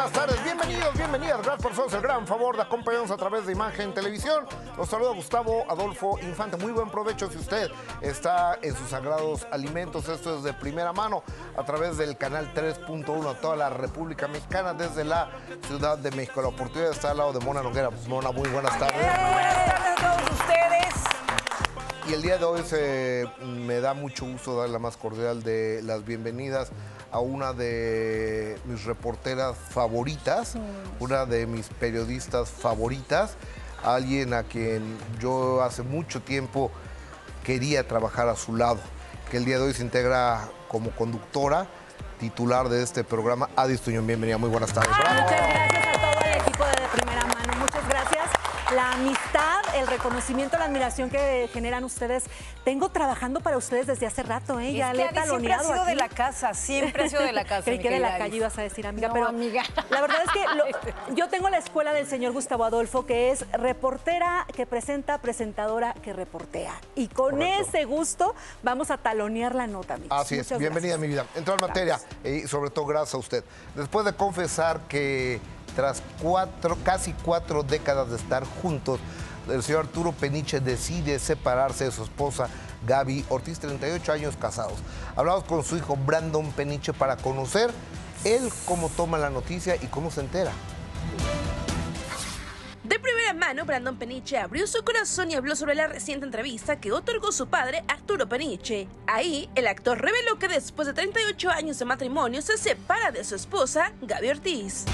buenas tardes, bienvenidos, bienvenidas. Gracias por hacernos el gran favor de acompañarnos a través de Imagen Televisión. Los saluda Gustavo Adolfo Infante. Muy buen provecho si usted está en sus sagrados alimentos. Esto es de primera mano a través del canal 3.1 a toda la República Mexicana desde la Ciudad de México. La oportunidad está al lado de Mona Noguera. Pues, Mona, muy buenas tardes. Muy buenas tardes a todos ustedes. Y el día de hoy me da mucho gusto dar la más cordial de las bienvenidas a una de mis reporteras favoritas, una de mis periodistas favoritas, alguien a quien yo hace mucho tiempo quería trabajar a su lado, que el día de hoy se integra como conductora titular de este programa. Adis Tuñón, bienvenida, muy buenas tardes. Muchas gracias a todo el equipo de Primera Mano, muchas gracias. La amistad, el reconocimiento, la admiración que generan ustedes. Tengo trabajando para ustedes desde hace rato, ¿eh? Ya le he taloneado. Siempre ha sido aquí. de la casa, siempre ha sido de la casa. Creí que de la calle ibas a decir, amiga. No, pero amiga. La verdad es que yo tengo la escuela del señor Gustavo Adolfo, que es reportera que presenta, presentadora que reportea. Y con ese gusto vamos a talonear la nota, amigos. Así es, bienvenida, mi vida. Entro en materia y sobre todo gracias a usted. Después de confesar que tras casi cuatro décadas de estar juntos, el señor Arturo Peniche decide separarse de su esposa Gaby Ortiz, 38 años casados. Hablamos con su hijo Brandon Peniche para conocer él cómo toma la noticia y cómo se entera. De primera mano, Brandon Peniche abrió su corazón y habló sobre la reciente entrevista que otorgó su padre, Arturo Peniche. Ahí, el actor reveló que después de 38 años de matrimonio se separa de su esposa, Gaby Ortiz.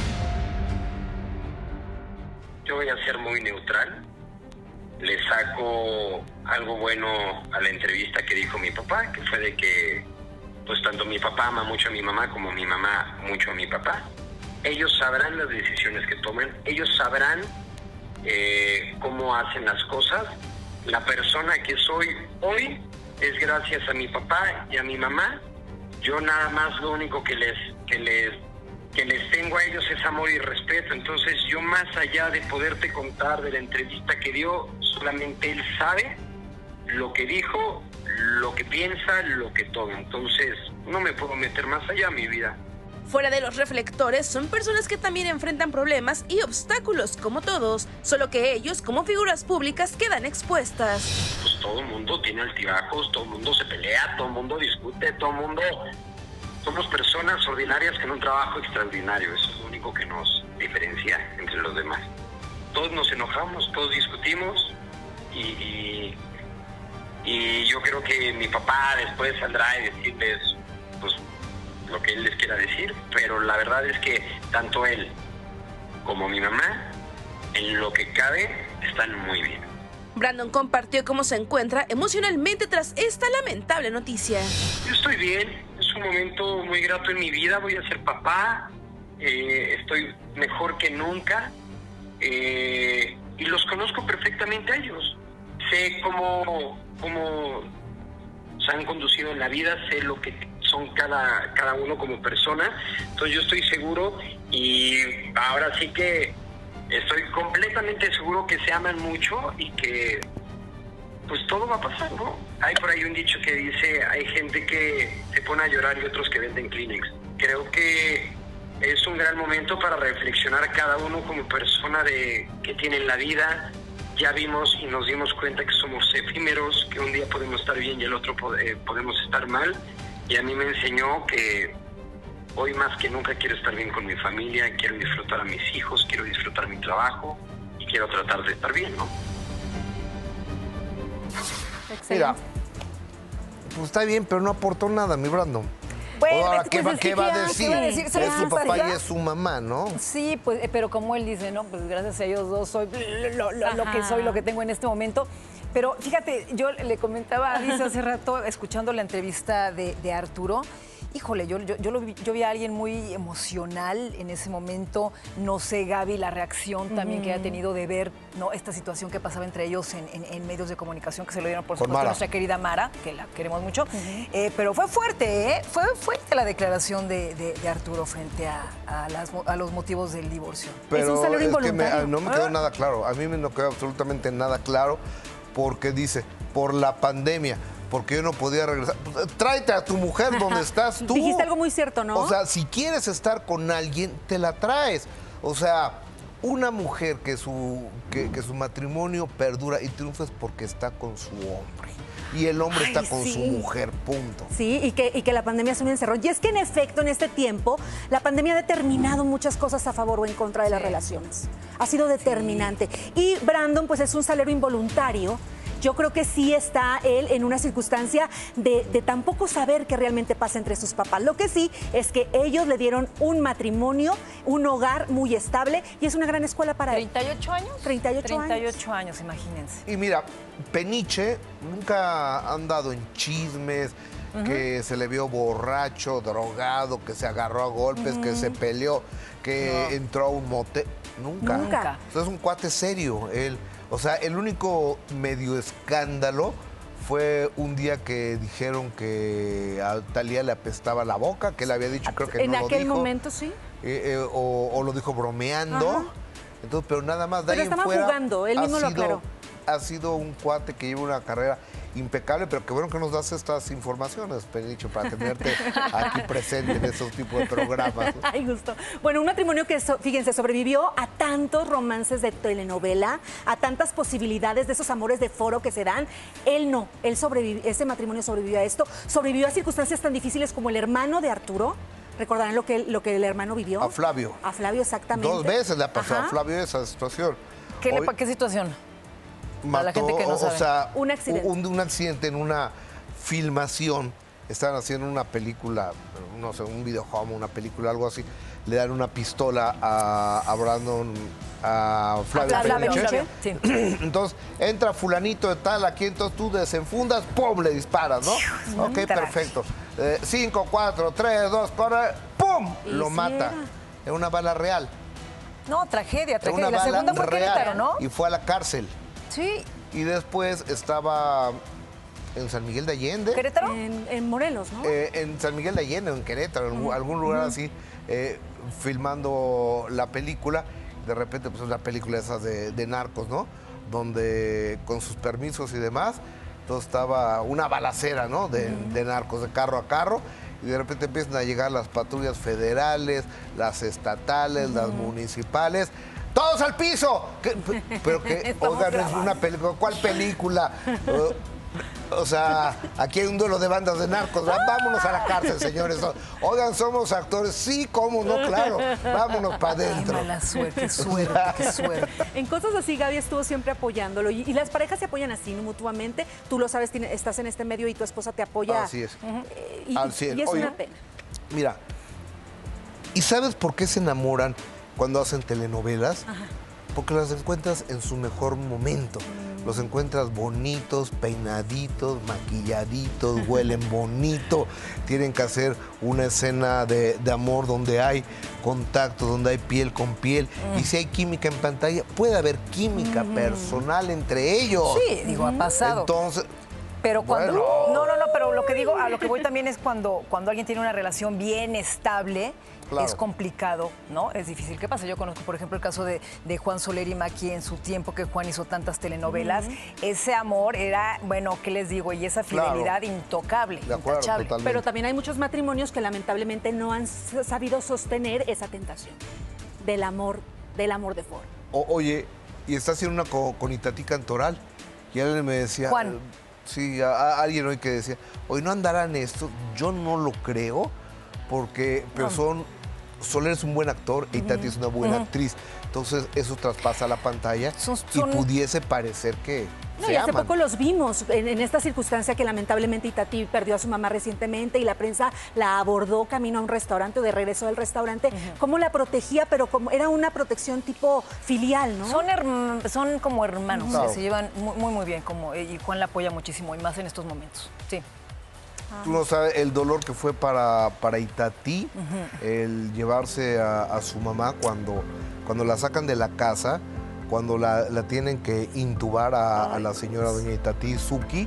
Yo voy a ser muy neutral. Le saco algo bueno a la entrevista que dijo mi papá, que fue de que pues tanto mi papá ama mucho a mi mamá como mi mamá mucho a mi papá. Ellos sabrán las decisiones que toman, ellos sabrán cómo hacen las cosas. La persona que soy hoy es gracias a mi papá y a mi mamá. Yo nada más lo único que les tengo a ellos es amor y respeto. Entonces yo, más allá de poderte contar de la entrevista que dio, solamente él sabe lo que dijo, lo que piensa, lo que todo. Entonces no me puedo meter más allá, mi vida. Fuera de los reflectores, son personas que también enfrentan problemas y obstáculos como todos, solo que ellos, como figuras públicas, quedan expuestas. Pues todo el mundo tiene altibajos, todo el mundo se pelea, todo el mundo discute, todo el mundo... Somos personas ordinarias con un trabajo extraordinario. Eso es lo único que nos diferencia entre los demás. Todos nos enojamos, todos discutimos y yo creo que mi papá después saldrá y decirles pues lo que él les quiera decir, pero la verdad es que tanto él como mi mamá, en lo que cabe, están muy bien. Brandon compartió cómo se encuentra emocionalmente tras esta lamentable noticia. Yo estoy bien, es un momento muy grato en mi vida, voy a ser papá, estoy mejor que nunca y los conozco perfectamente a ellos. Sé cómo se han conducido en la vida, sé lo que son cada uno como persona, entonces yo estoy seguro y ahora sí que estoy completamente seguro que se aman mucho y que pues todo va a pasar, ¿no? Hay por ahí un dicho que dice, hay gente que se pone a llorar y otros que venden Kleenex. Creo que es un gran momento para reflexionar cada uno como persona de qué tiene en la vida. Ya vimos y nos dimos cuenta que somos efímeros, que un día podemos estar bien y el otro podemos estar mal. Y a mí me enseñó que hoy más que nunca quiero estar bien con mi familia, quiero disfrutar a mis hijos, quiero disfrutar mi trabajo y quiero tratar de estar bien, ¿no? Excelente. Mira, pues está bien, pero no aportó nada, mi Brandon. Bueno, Ahora, pues, ¿qué va a decir? ¿qué va a decir? Es ¿Sabes su qué papá pasa? y es su mamá, ¿no? Sí, pues, pero como él dice, ¿no? Pues gracias a ellos dos soy lo que soy, lo que tengo en este momento. Pero fíjate, yo le comentaba a Alice hace rato, escuchando la entrevista de Arturo, híjole, yo vi a alguien muy emocional en ese momento. No sé, Gaby, la reacción también que ha tenido de ver, ¿no?, esta situación que pasaba entre ellos en medios de comunicación, que se lo dieron, por supuesto, a nuestra querida Mara, que la queremos mucho. Pero fue fuerte, ¿eh? Fue fuerte la declaración de Arturo frente a los motivos del divorcio. Pero es un salario involuntario. no me quedó nada claro. A mí no quedó absolutamente nada claro porque dice, por la pandemia. porque yo no podía regresar. Pues, tráete a tu mujer donde estás tú. Dijiste algo muy cierto, ¿no? O sea, si quieres estar con alguien, te la traes. O sea, una mujer que su matrimonio perdura y triunfa es porque está con su hombre. Y el hombre está con su mujer, punto. Sí, y que la pandemia es un encerrón. Y es que en efecto, en este tiempo, la pandemia ha determinado muchas cosas a favor o en contra de las relaciones. Ha sido determinante. Y Brandon, pues es un salero involuntario. Yo creo que sí está él en una circunstancia de tampoco saber qué realmente pasa entre sus papás. Lo que sí es que ellos le dieron un matrimonio, un hogar muy estable y es una gran escuela para él. ¿38 años? 38 años. 38 años, imagínense. Y mira, Peniche nunca ha andado en chismes, que se le vio borracho, drogado, que se agarró a golpes, que se peleó, que entró a un motel. Nunca. O sea, es un cuate serio, él. O sea, el único medio escándalo fue un día que dijeron que a Thalía le apestaba la boca, que él había dicho, creo que en no lo dijo. aquel momento, sí. O lo dijo bromeando. Ajá. Entonces, pero nada más de Pero ahí en estaban fuera jugando, él mismo lo aclaró. ha sido un cuate que lleva una carrera impecable, pero qué bueno que nos das estas informaciones, Peniche, para tenerte aquí presente en esos tipos de programas. Ay, gusto. Bueno, un matrimonio que, fíjense, sobrevivió a tantos romances de telenovela, a tantas posibilidades de esos amores de foro que se dan. Él no, él sobrevivió, ese matrimonio sobrevivió a esto, sobrevivió a circunstancias tan difíciles como el hermano de Arturo. ¿Recordarán lo que el hermano vivió? A Flavio. A Flavio, exactamente. 2 veces le ha pasado Ajá. a Flavio esa situación. ¿Qué situación? Mató, la gente que no sabe. O sea, Un accidente. Un accidente en una filmación. Estaban haciendo una película, no sé, un videojuego, una película, algo así. Le dan una pistola a Brandon, a Flavio Peniche. Sí. Entonces, entra fulanito de tal, aquí, entonces tú desenfundas, ¡pum!, le disparas, ¿no? Ok, perfecto. 5, 4, 3, 2, corre, ¡pum!, lo mata. Es una bala real. No, tragedia. Una La segunda fue real, Querétaro, ¿no? y fue a la cárcel. Sí. Y después estaba en San Miguel de Allende. ¿Querétaro? En Morelos, ¿no? En San Miguel de Allende, en Querétaro, en algún lugar así, filmando la película. De repente, pues es la película esa de narcos, ¿no? Donde con sus permisos y demás, entonces estaba una balacera, ¿no? De narcos, de carro a carro. Y de repente empiezan a llegar las patrullas federales, las estatales, las municipales. ¡Todos al piso! Pero que, oigan, es una película. ¿Cuál película? O sea, aquí hay un duelo de bandas de narcos. Vámonos a la cárcel, señores. Oigan, somos actores. Sí, cómo no, claro. Vámonos para adentro. Qué mala suerte, qué suerte, qué suerte. En cosas así, Gaby estuvo siempre apoyándolo. Y las parejas se apoyan así, ¿no? Mutuamente. Tú lo sabes, estás en este medio y tu esposa te apoya. Así es. Y es Oye, una pena. Mira, ¿y sabes por qué se enamoran cuando hacen telenovelas? Porque las encuentras en su mejor momento. Los encuentras bonitos, peinaditos, maquilladitos, huelen bonito. Tienen que hacer una escena de amor donde hay contacto, donde hay piel con piel. Y si hay química en pantalla, puede haber química personal entre ellos. Sí, digo, ha pasado. Entonces, pero cuando... bueno. No, pero lo que digo, a lo que voy también es cuando alguien tiene una relación bien estable, claro, es complicado, ¿no? Es difícil. ¿Qué pasa? Yo conozco, por ejemplo, el caso de Juan Soler y Maki en su tiempo, que Juan hizo tantas telenovelas. Ese amor era, bueno, ¿qué les digo? Y esa fidelidad intocable, de acuerdo, intachable. totalmente. Pero también hay muchos matrimonios que lamentablemente no han sabido sostener esa tentación del amor de Ford. Oye, y está haciendo una con Itatí Cantoral. Y él me decía... Juan. Sí, a alguien hoy que decía, hoy no andarán esto. Yo no lo creo, porque pero Soler es un buen actor y Itatí es una buena actriz. Entonces eso traspasa la pantalla y pudiese parecer que No, y hace poco los vimos en esta circunstancia que lamentablemente Itatí perdió a su mamá recientemente y la prensa la abordó camino a un restaurante o de regreso del restaurante, cómo la protegía, pero como era una protección tipo filial, ¿no? Son como hermanos, Claro. que se llevan muy bien, y Juan la apoya muchísimo, y más en estos momentos. Sí. Tú no sabes el dolor que fue para Itatí el llevarse a su mamá cuando la sacan de la casa, cuando la tienen que intubar a la señora doña Itatí Suki.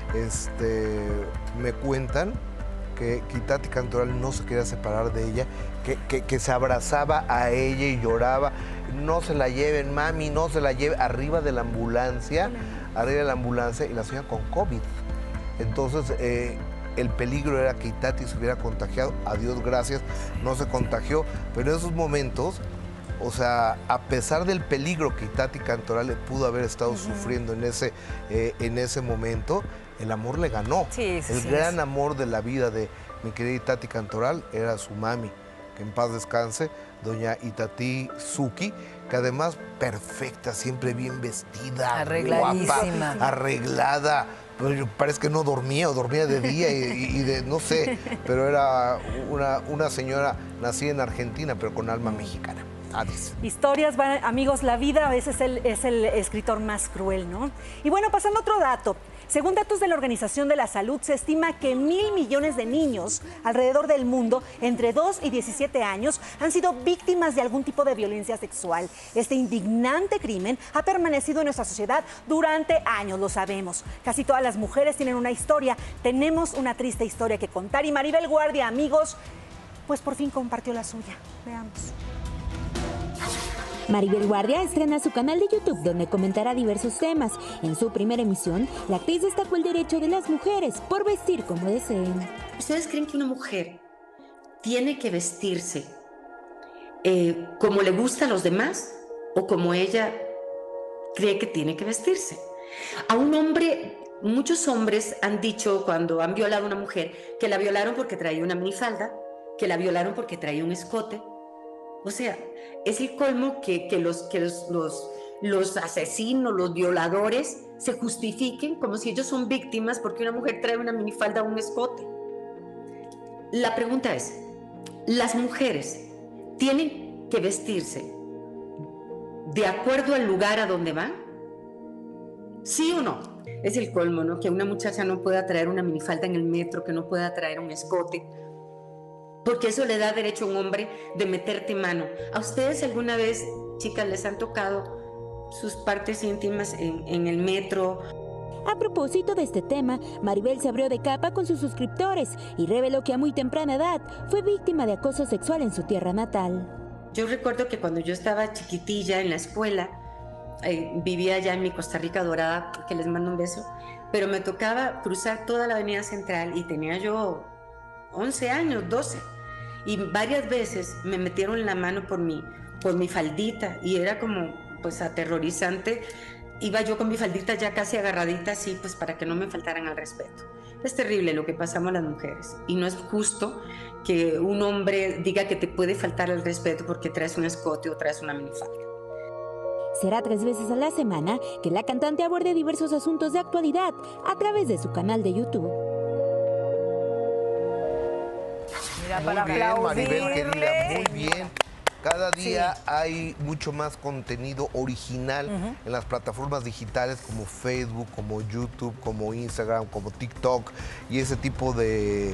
Me cuentan que Itatí Cantoral no se quería separar de ella, que se abrazaba a ella y lloraba. No se la lleven, mami, no se la lleven. Arriba de la ambulancia, y la señora con COVID. Entonces, el peligro era que Itati se hubiera contagiado. A Dios gracias, no se contagió. Pero en esos momentos, o sea, a pesar del peligro que Itati Cantoral le pudo haber estado sufriendo en ese momento, el amor le ganó. Sí, el gran amor de la vida de mi querida Itati Cantoral era su mami, que en paz descanse, doña Itati Zucchi, que además perfecta, siempre bien vestida, arregladísima, guapa, arreglada. Parece que no dormía o dormía de día y de, no sé, pero era una señora nacida en Argentina, pero con alma mexicana. Adis. Historias, amigos, la vida a veces es el escritor más cruel, ¿no? Y bueno, pasando a otro dato. Según datos de la Organización de la Salud, se estima que 1.000 millones de niños alrededor del mundo, entre 2 y 17 años, han sido víctimas de algún tipo de violencia sexual. Este indignante crimen ha permanecido en nuestra sociedad durante años, lo sabemos. Casi todas las mujeres tienen una historia. Tenemos una triste historia que contar. Y Maribel Guardia, amigos, pues por fin compartió la suya. Veamos. Maribel Guardia estrena su canal de YouTube donde comentará diversos temas. En su primera emisión, la actriz destacó el derecho de las mujeres por vestir como deseen. ¿Ustedes creen que una mujer tiene que vestirse como le gusta a los demás o como ella cree que tiene que vestirse? A un hombre, muchos hombres han dicho cuando han violado a una mujer que la violaron porque traía una minifalda, que la violaron porque traía un escote. O sea, es el colmo que los asesinos, los violadores, se justifiquen como si ellos son víctimas porque una mujer trae una minifalda o un escote. La pregunta es, ¿las mujeres tienen que vestirse de acuerdo al lugar a donde van? ¿Sí o no? Es el colmo, ¿no? Que una muchacha no pueda traer una minifalda en el metro, que no pueda traer un escote, porque eso le da derecho a un hombre de meterte mano. ¿A ustedes alguna vez, chicas, les han tocado sus partes íntimas en el metro? A propósito de este tema, Maribel se abrió de capa con sus suscriptores y reveló que a muy temprana edad fue víctima de acoso sexual en su tierra natal. Yo recuerdo que cuando yo estaba chiquitilla en la escuela, vivía allá en mi Costa Rica dorada, que les mando un beso, pero me tocaba cruzar toda la avenida central y tenía yo 11 años, 12, y varias veces me metieron la mano por mi faldita y era como pues aterrorizante. Iba yo con mi faldita ya casi agarradita así, pues para que no me faltaran al respeto. Es terrible lo que pasamos las mujeres y no es justo que un hombre diga que te puede faltar al respeto porque traes un escote o traes una minifalda. Será 3 veces a la semana que la cantante aborde diversos asuntos de actualidad a través de su canal de YouTube. Muy bien, Maribel, querida, muy bien. Cada día hay mucho más contenido original en las plataformas digitales como Facebook, como YouTube, como Instagram, como TikTok y ese tipo de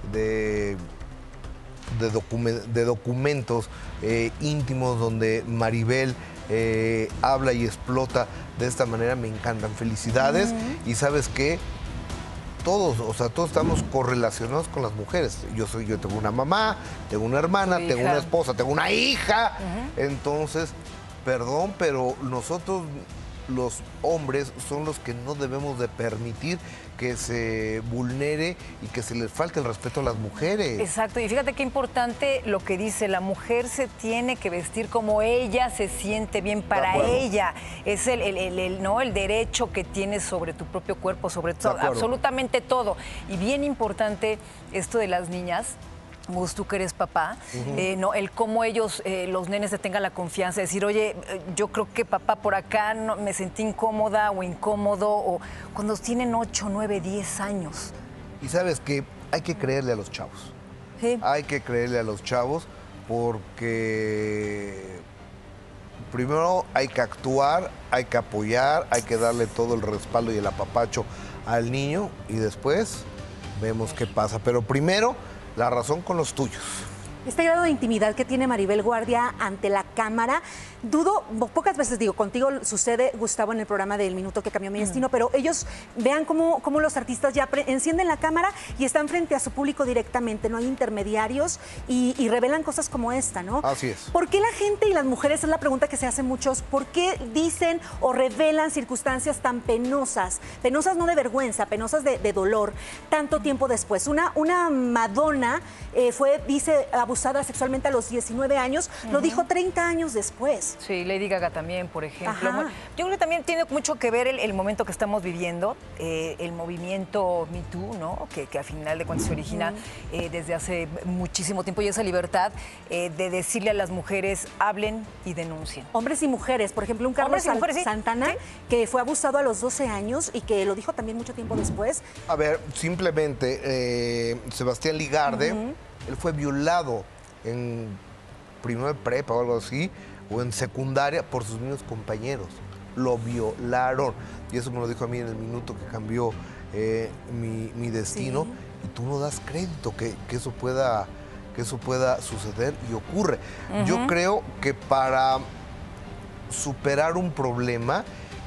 documentos íntimos donde Maribel habla y explota de esta manera. Me encantan. Felicidades. Y ¿sabes qué? Todos estamos correlacionados con las mujeres. Yo tengo una mamá, tengo una hermana, tengo una esposa, tengo una hija. Entonces, perdón, pero nosotros, los hombres, son los que no debemos de permitir que se vulnere y que se les falte el respeto a las mujeres. Exacto, y fíjate qué importante lo que dice, la mujer se tiene que vestir como ella se siente bien para ella. Es el derecho que tienes sobre tu propio cuerpo, sobre todo, absolutamente todo. Y bien importante esto de las niñas. Gus, tú que eres papá, el cómo ellos, los nenes, te tengan la confianza de decir, oye, yo creo que papá por acá no, me sentí incómoda o incómodo, o cuando tienen 8, 9, 10 años. Y sabes que hay que creerle a los chavos. Sí. Hay que creerle a los chavos porque primero hay que actuar, hay que apoyar, hay que darle todo el respaldo y el apapacho al niño y después vemos qué pasa. Pero primero, la razón con los tuyos. Este grado de intimidad que tiene Maribel Guardia ante la cámara, dudo, pocas veces digo, contigo sucede, Gustavo, en el programa del Minuto que Cambió Mi Destino, pero ellos vean cómo los artistas ya encienden la cámara y están frente a su público directamente, no hay intermediarios y revelan cosas como esta, ¿no? Así es. ¿Por qué la gente y las mujeres, es la pregunta que se hacen muchos, por qué dicen o revelan circunstancias tan penosas? Penosas no de vergüenza, penosas de dolor, tanto tiempo después. Una Madonna dice, abusada sexualmente a los 19 años, lo dijo 30 años después. Sí, Lady Gaga también, por ejemplo. Ajá. Yo creo que también tiene mucho que ver el momento que estamos viviendo, el movimiento Me Too, ¿no? Que a final de cuentas se origina desde hace muchísimo tiempo, y esa libertad de decirle a las mujeres, hablen y denuncien. Hombres y mujeres, por ejemplo, un Carlos Santana, ¿sí? Que fue abusado a los 12 años y que lo dijo también mucho tiempo después. A ver, simplemente, Sebastián Ligarde, él fue violado en primero de prepa o algo así, o en secundaria, por sus mismos compañeros. Lo violaron. Y eso me lo dijo a mí en el Minuto que Cambió mi Destino. Sí. Y tú no das crédito que eso pueda suceder, y ocurre. Yo creo que para superar un problema,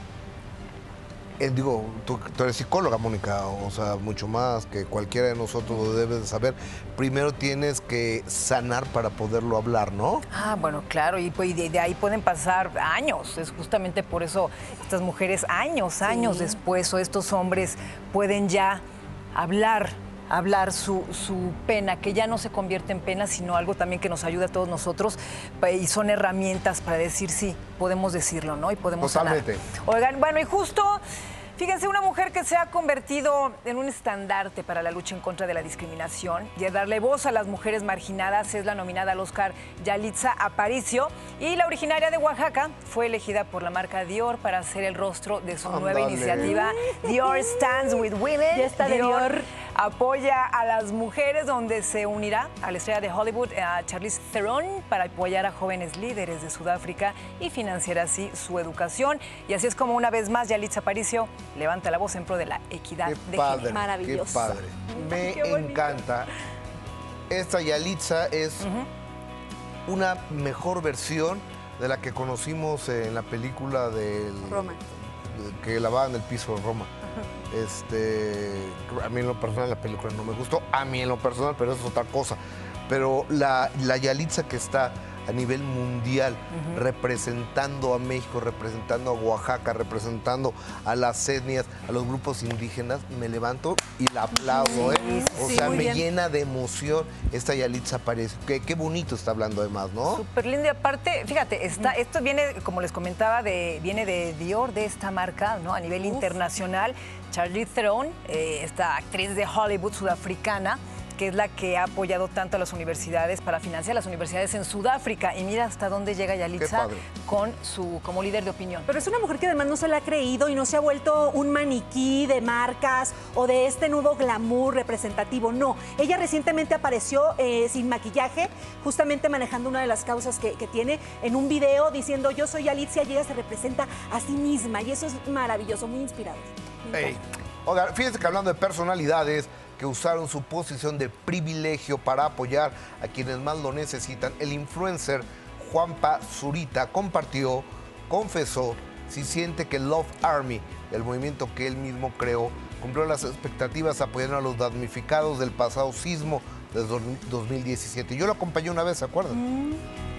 digo, tú eres psicóloga, Mónica, o sea, mucho más que cualquiera de nosotros lo debes de saber. Primero tienes que sanar para poderlo hablar, ¿no? Ah, bueno, claro, y de ahí pueden pasar años. Es justamente por eso estas mujeres años después, o estos hombres pueden ya hablar su pena, que ya no se convierte en pena, sino algo también que nos ayuda a todos nosotros, y son herramientas para decir sí, podemos decirlo, ¿no? Y podemos sanar. Oigan, bueno, y justo, fíjense, una mujer que se ha convertido en un estandarte para la lucha en contra de la discriminación y de darle voz a las mujeres marginadas es la nominada al Oscar Yalitza Aparicio, y la originaria de Oaxaca fue elegida por la marca Dior para ser el rostro de su nueva iniciativa Dior Stands with Women. Ya está Dior. Apoya a las mujeres, donde se unirá a la estrella de Hollywood, a Charlize Theron, para apoyar a jóvenes líderes de Sudáfrica y financiar así su educación. Y así es como una vez más Yalitza Aparicio levanta la voz en pro de la equidad de género. Maravilloso. Qué padre. Me encanta. Esta Yalitza es una mejor versión de la que conocimos en la película del Roma, que lavaba en el piso de Roma. A mí en lo personal la película no me gustó, a mí en lo personal, pero eso es otra cosa. Pero la Yalitza que está a nivel mundial, representando a México, representando a Oaxaca, representando a las etnias, a los grupos indígenas, me levanto y la aplaudo, ¿eh? O sea, me llena de emoción esta Yalitza Aparicio. Qué bonito está hablando además, ¿no? Súper lindo, y aparte, fíjate, esto viene, como les comentaba, viene de Dior, de esta marca, ¿no? A nivel internacional. Charlize Theron, esta actriz de Hollywood sudafricana, que es la que ha apoyado tanto a las universidades para financiar las universidades en Sudáfrica. Y mira hasta dónde llega Yalitza como líder de opinión. Pero es una mujer que además no se la ha creído y no se ha vuelto un maniquí de marcas o de este nuevo glamour representativo. No, ella recientemente apareció sin maquillaje, justamente manejando una de las causas que tiene en un video diciendo yo soy Yalitza, y ella se representa a sí misma. Y eso es maravilloso, muy inspirador. Hey. Oiga, fíjense que hablando de personalidades que usaron su posición de privilegio para apoyar a quienes más lo necesitan, el influencer Juanpa Zurita confesó si siente que Love Army, el movimiento que él mismo creó, cumplió las expectativas apoyando a los damnificados del pasado sismo de 2017. Yo lo acompañé una vez, ¿se acuerdan?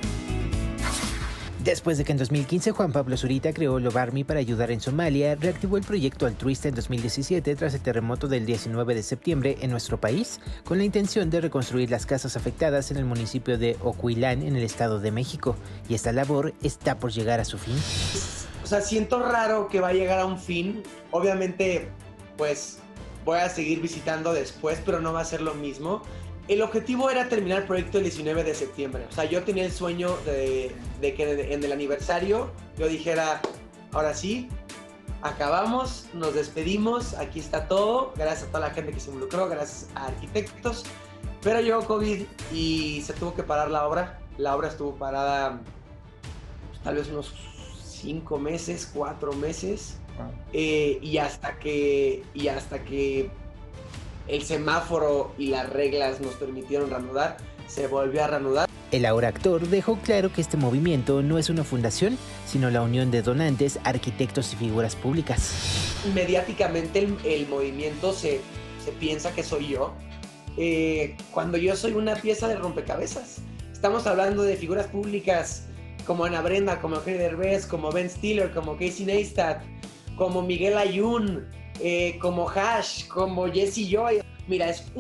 Después de que en 2015 Juan Pablo Zurita creó Love Army para ayudar en Somalia, reactivó el proyecto altruista en 2017 tras el terremoto del 19 de septiembre en nuestro país, con la intención de reconstruir las casas afectadas en el municipio de Ocuilán, en el Estado de México. Y esta labor está por llegar a su fin. O sea, siento raro que va a llegar a un fin. Obviamente, pues, voy a seguir visitando después, pero no va a ser lo mismo. El objetivo era terminar el proyecto el 19 de septiembre. O sea, yo tenía el sueño de que en el aniversario yo dijera, ahora sí, acabamos, nos despedimos, aquí está todo, gracias a toda la gente que se involucró, gracias a arquitectos. Pero llegó COVID y se tuvo que parar la obra. La obra estuvo parada tal vez unos 5 meses, 4 meses. Y hasta que el semáforo y las reglas nos permitieron reanudar, se volvió a reanudar. El ahora actor dejó claro que este movimiento no es una fundación, sino la unión de donantes, arquitectos y figuras públicas. Mediáticamente el movimiento se piensa que soy yo, cuando yo soy una pieza de rompecabezas. Estamos hablando de figuras públicas como Ana Brenda, como Eugenio Derbez, como Ben Stiller, como Casey Neistat, como Miguel Ayun, como Hash, como Jesse Joy. Mira, es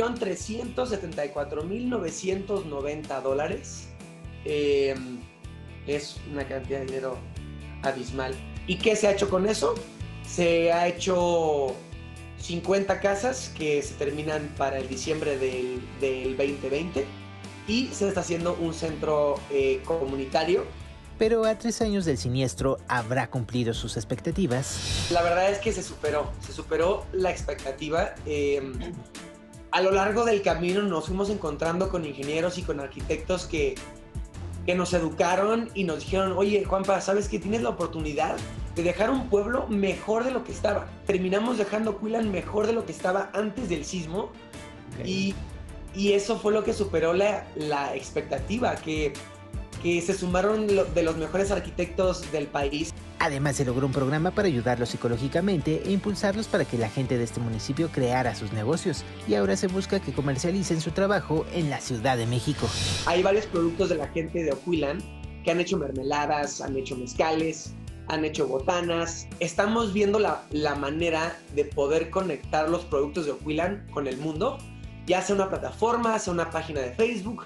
$1,374,990. Es una cantidad de dinero abismal. ¿Y qué se ha hecho con eso? Se ha hecho 50 casas que se terminan para el diciembre del 2020 y se está haciendo un centro comunitario. Pero a 3 años del siniestro, ¿habrá cumplido sus expectativas? La verdad es que se superó la expectativa. A lo largo del camino nos fuimos encontrando con ingenieros y con arquitectos que nos educaron y nos dijeron, oye, Juanpa, ¿sabes que tienes la oportunidad de dejar un pueblo mejor de lo que estaba? Terminamos dejando Cuilan mejor de lo que estaba antes del sismo. Okay. Y eso fue lo que superó la expectativa, que se sumaron de los mejores arquitectos del país. Además, se logró un programa para ayudarlos psicológicamente e impulsarlos para que la gente de este municipio creara sus negocios. Y ahora se busca que comercialicen su trabajo en la Ciudad de México. Hay varios productos de la gente de Ocuilan que han hecho mermeladas, han hecho mezcales, han hecho botanas. Estamos viendo la manera de poder conectar los productos de Ocuilan con el mundo, ya sea una plataforma, sea una página de Facebook.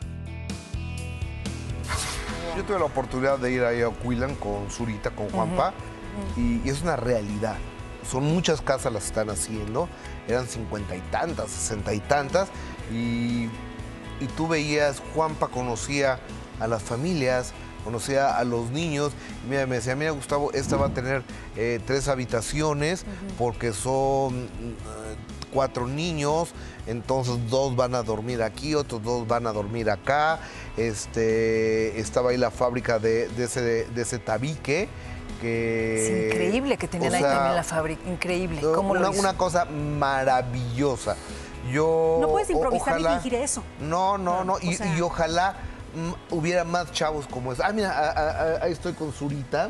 Yo tuve la oportunidad de ir ahí a Ocuilan con Zurita, con Juanpa, y es una realidad. Son muchas casas las que están haciendo, eran 50 y tantas, 60 y tantas, y tú veías, Juanpa conocía a las familias, conocía a los niños, y me decía, mira Gustavo, esta va a tener 3 habitaciones, porque son 4 niños, entonces 2 van a dormir aquí, otros 2 van a dormir acá. Estaba ahí la fábrica de ese tabique. Es increíble que tenían ahí también la fábrica, increíble. ¿Cómo lo hizo? Una cosa maravillosa. No puedes improvisar ni fingir eso. No. Y ojalá hubiera más chavos como eso. Mira, ahí estoy con Zurita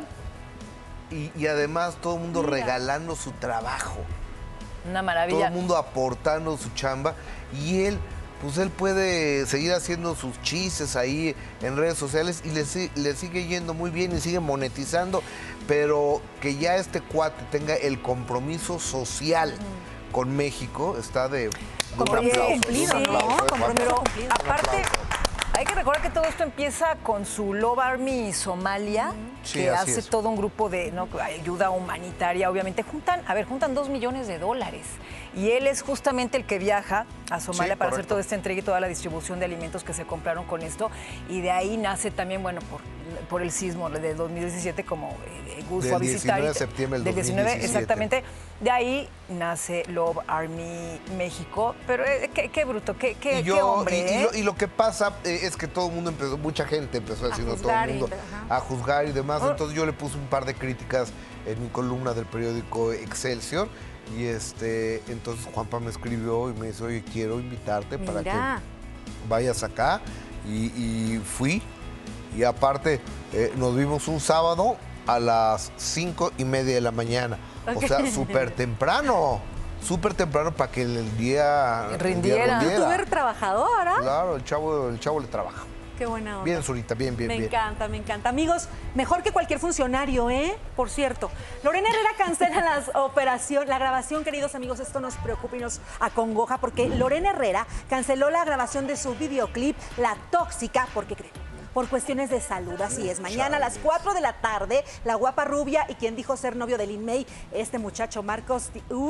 y además todo el mundo regalando su trabajo. Una maravilla. Todo el mundo aportando su chamba y él puede seguir haciendo sus chistes ahí en redes sociales y le sigue yendo muy bien y sigue monetizando, pero que ya este cuate tenga el compromiso social con México está de un aplauso. Cumplido, ¿no? Aparte, hay que recordar que todo esto empieza con su Love Army Somalia, que hace todo un grupo de ayuda humanitaria, obviamente. Juntan $2 millones. Y él es justamente el que viaja a Somalia para hacer toda esta entrega y toda la distribución de alimentos que se compraron con esto. Y de ahí nace también, por el sismo de 2017, como Gus fue a visitar. Del 19 de septiembre del 2017. 19, exactamente. De ahí nace Love Army México. Pero qué bruto, qué hombre. Y lo que pasa es que todo el mundo mucha gente empezó haciendo todo el mundo a juzgar y demás. Entonces yo le puse un par de críticas en mi columna del periódico Excelsior. Y entonces Juanpa me escribió y me dice, oye, quiero invitarte para que vayas acá. Y fui. Y aparte, nos vimos un sábado a las 5:30 de la mañana. O sea, súper temprano para que el día rindiera. Tú eres trabajadora. Claro, el chavo le trabaja. Qué buena onda. Bien, Zurita, bien. Me encanta. Amigos, mejor que cualquier funcionario, ¿eh? Por cierto, Lorena Herrera cancela la grabación, queridos amigos, esto nos preocupa y nos acongoja porque Lorena Herrera canceló la grabación de su videoclip La Tóxica, ¿por qué creen? Por cuestiones de salud, así es. Mañana a las 4 de la tarde, la guapa rubia y quien dijo ser novio de Lin May, este muchacho Marcos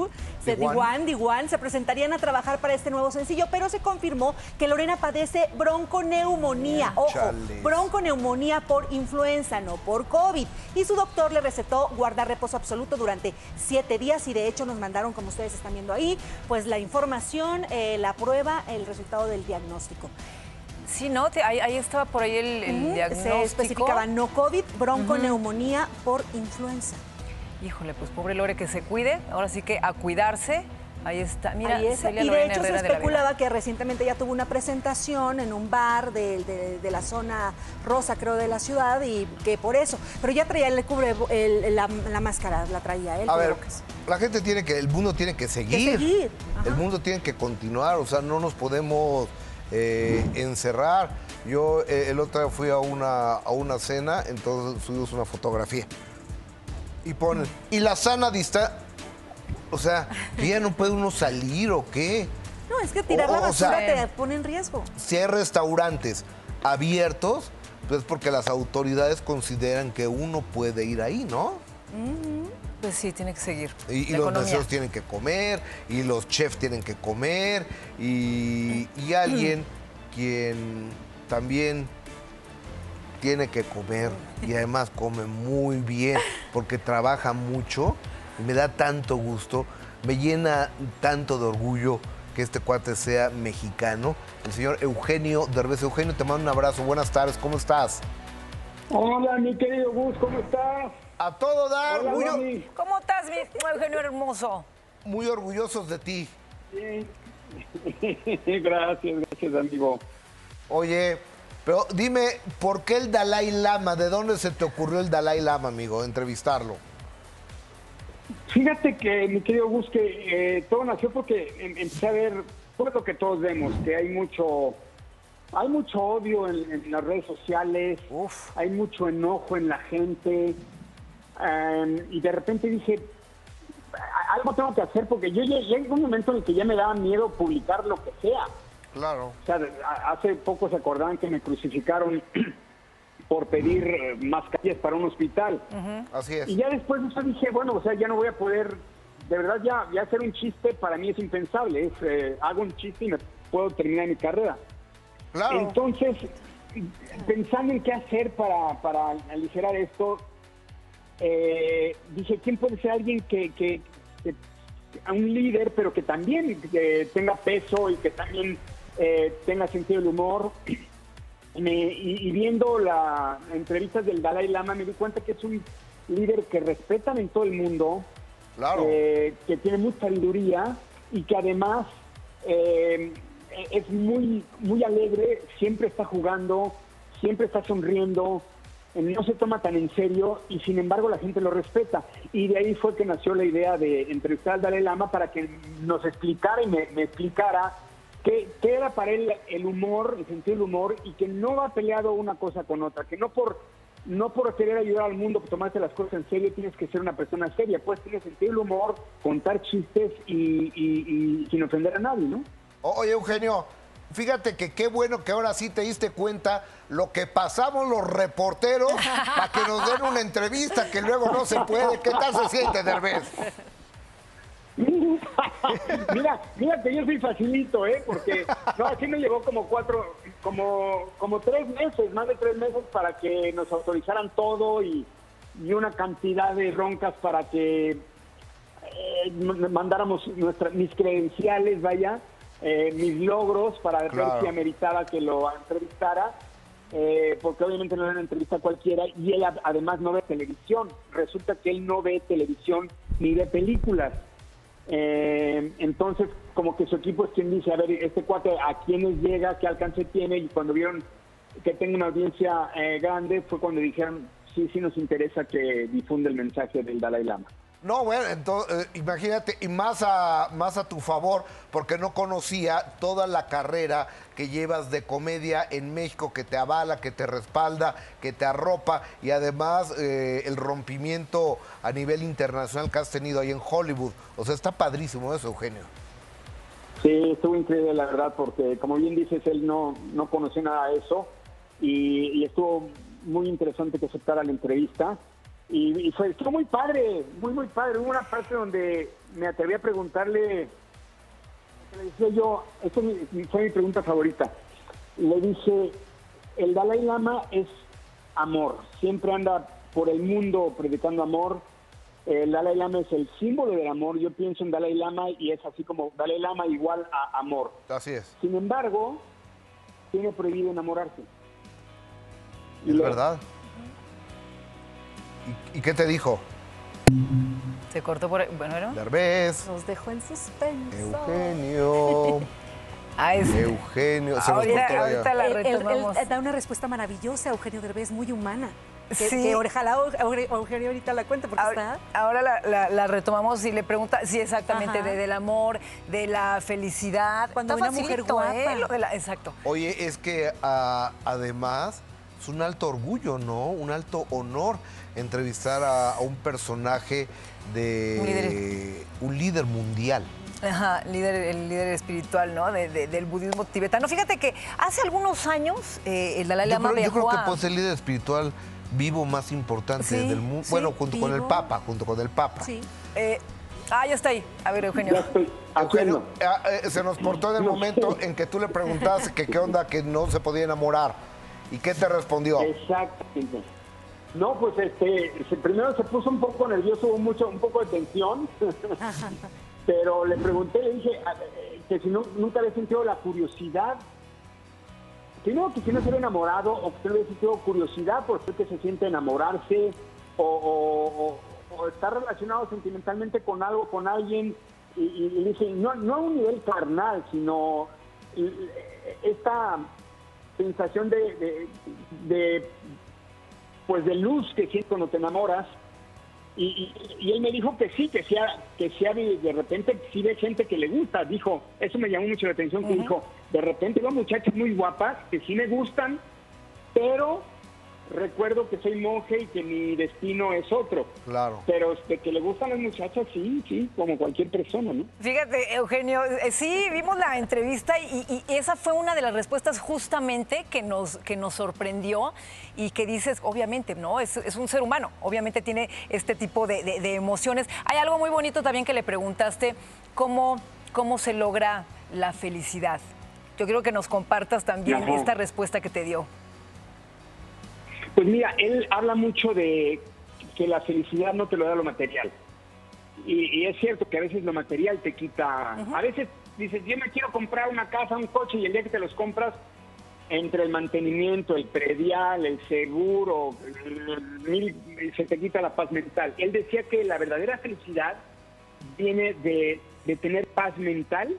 Diwan, se presentarían a trabajar para este nuevo sencillo, pero se confirmó que Lorena padece bronconeumonía. Ojo, bronconeumonía por influenza, no por COVID. Y su doctor le recetó guardar reposo absoluto durante 7 días y de hecho nos mandaron, como ustedes están viendo ahí, pues la información, la prueba, el resultado del diagnóstico. Sí, ¿no? Ahí estaba por ahí el diagnóstico. Se especificaba no COVID, bronconeumonía por influenza. Híjole, pues pobre Lore, que se cuide. Ahora sí que a cuidarse, Ahí está. Mira, Ahí está. Celia Y de Lorena hecho se Herrera de la Vega. especulaba que recientemente ya tuvo una presentación en un bar de la zona rosa, creo, de la ciudad, y que por eso. Pero ya traía la máscara, la traía él. A ver, la gente tiene que, el mundo tiene que seguir. Ajá. El mundo tiene que continuar, o sea, no nos podemos encerrar. Yo el otro día fui a una cena, entonces subimos una fotografía. Y ponen, y la sana distancia. O sea, ¿que ya no puede uno salir o qué? No, es que tirar la O sea, basura te pone en riesgo. Si hay restaurantes abiertos, pues porque las autoridades consideran que uno puede ir ahí, ¿no? Pues sí, tiene que seguir. Y La los economía. meseros tienen que comer, y los chefs tienen que comer, y alguien quien también tiene que comer, y además come muy bien, porque trabaja mucho, y me da tanto gusto, me llena tanto de orgullo que este cuate sea mexicano, el señor Eugenio Derbez. Eugenio, te mando un abrazo, buenas tardes, ¿cómo estás? Hola, mi querido Gus, ¿cómo estás? A todo dar, Hola, muy, Mami. ¿Cómo estás, mi Eugenio hermoso? muy orgullosos de ti. Bien. Gracias, amigo. Oye, pero dime, ¿por qué el Dalai Lama? ¿De dónde se te ocurrió el Dalai Lama, amigo, entrevistarlo? Fíjate que, mi querido Gus, que todo nació porque empecé a ver, pues lo que todos vemos, que hay mucho odio en las redes sociales, hay mucho enojo en la gente, y de repente dije, algo tengo que hacer, porque yo llegué a un momento en el que ya me daba miedo publicar lo que sea. Claro. O sea, hace poco se acordaban que me crucificaron por pedir mascarillas para un hospital. Así es. Y ya después de eso dije, bueno, o sea, ya no voy a poder, de verdad ya hacer un chiste para mí es impensable. Hago un chiste y me puedo terminar mi carrera. Claro. Entonces, pensando en qué hacer para aligerar esto, dije, ¿quién puede ser alguien que un líder, pero que también tenga peso y que también tenga sentido del humor? Y viendo las entrevistas del Dalai Lama me di cuenta que es un líder que respetan en todo el mundo, Claro. Que tiene mucha sabiduría y que además es muy, muy alegre, siempre está jugando, siempre está sonriendo, no se toma tan en serio y sin embargo la gente lo respeta. Y de ahí fue que nació la idea de entrevistar al Dalai Lama para que nos explicara y me explicara qué era para él el humor, el sentido del humor, y que no va peleado una cosa con otra, que no por querer ayudar al mundo, por tomarse las cosas en serio, tienes que ser una persona seria. Puedes tener sentido del humor, contar chistes y sin ofender a nadie, ¿no? Oye, Eugenio, fíjate que qué bueno que ahora sí te diste cuenta lo que pasamos los reporteros para que nos den una entrevista que luego no se puede. ¿Qué tal se siente, Derbez? Mira que yo soy facilito, porque no, así me llevó como 3 meses, más de 3 meses para que nos autorizaran todo y una cantidad de roncas para que mandáramos mis credenciales, vaya, mis logros para ver si ameritaba que lo entrevistara, porque obviamente no era una entrevista cualquiera y él además no ve televisión. Resulta que él no ve televisión ni ve películas. Entonces como que su equipo es quien dice, a ver, este cuate a quiénes llega, qué alcance tiene, y cuando vieron que tengo una audiencia grande fue cuando dijeron, sí nos interesa que difunda el mensaje del Dalai Lama. No, bueno, entonces, imagínate, y más a tu favor, porque no conocía toda la carrera que llevas de comedia en México, que te avala, que te respalda, que te arropa, y además el rompimiento a nivel internacional que has tenido ahí en Hollywood. O sea, está padrísimo eso, Eugenio. Sí, estuvo increíble, la verdad, porque como bien dices, él no conoció nada de eso, y estuvo muy interesante que aceptara la entrevista. Y estuvo muy padre, muy padre. Hubo una parte donde me atreví a preguntarle, le decía yo, esta fue mi pregunta favorita. Le dije, el Dalai Lama es amor, siempre anda por el mundo predicando amor. El Dalai Lama es el símbolo del amor. Yo pienso en Dalai Lama y es así como Dalai Lama igual a amor. Así es. Sin embargo, tiene prohibido enamorarse. Es verdad. ¿Y qué te dijo? Se cortó por ahí. Bueno, ¿no? Derbez. Nos dejó en suspenso. Eugenio. Eugenio. Se nos cortó ahorita la Él retomamos. da una respuesta maravillosa, Eugenio Derbez, muy humana. Sí. Que ojalá Eugenio ahorita la cuente porque está... Ahora la retomamos y le pregunta, sí, exactamente, Ajá. del amor, de la felicidad. Cuando Está una mujer facilito, guapa. Lo de exacto. Oye, es que además es un alto orgullo, ¿no? Un alto honor entrevistar a un personaje de un líder mundial. Ajá, el líder espiritual, ¿no? Del budismo tibetano. Fíjate que hace algunos años el Dalai Lama Yo creo viajó que a... puede ser el líder espiritual vivo más importante Sí, del mundo. sí, Bueno, junto con el vivo. Papa, Sí. ya está ahí. A ver, Eugenio. Ya estoy Eugenio, haciendo. se nos cortó en el momento en que tú le preguntaste que qué onda, que no se podía enamorar. ¿Y qué te respondió? Exactamente. No, pues primero se puso un poco nervioso, hubo un poco de tensión. Pero le pregunté, le dije que si nunca había sentido la curiosidad. Primero que si no se había enamorado o que si no había sentido curiosidad por qué se siente enamorarse o estar relacionado sentimentalmente con algo, con alguien. Y le dije, no a un nivel carnal, sino esta sensación de luz que sientes cuando te enamoras. Y él me dijo que sí de repente sí ve gente que le gusta. Dijo, eso me llamó mucho la atención, que dijo, de repente veo muchachas muy guapas que sí me gustan, pero recuerdo que soy monje y que mi destino es otro. Claro. Pero que le gustan las muchachas, sí, como cualquier persona, ¿no? Fíjate, Eugenio, sí, vimos la entrevista y esa fue una de las respuestas justamente que nos sorprendió y que dices, obviamente, ¿no? Es un ser humano, obviamente tiene este tipo de emociones. Hay algo muy bonito también que le preguntaste, ¿cómo se logra la felicidad? Yo quiero que nos compartas también esta respuesta que te dio. Pues mira, él habla mucho de que la felicidad no te lo da lo material. Y es cierto que a veces lo material te quita... A veces dices, yo me quiero comprar una casa, un coche, y el día que te los compras, entre el mantenimiento, el predial, el seguro, se te quita la paz mental. Él decía que la verdadera felicidad viene de tener paz mental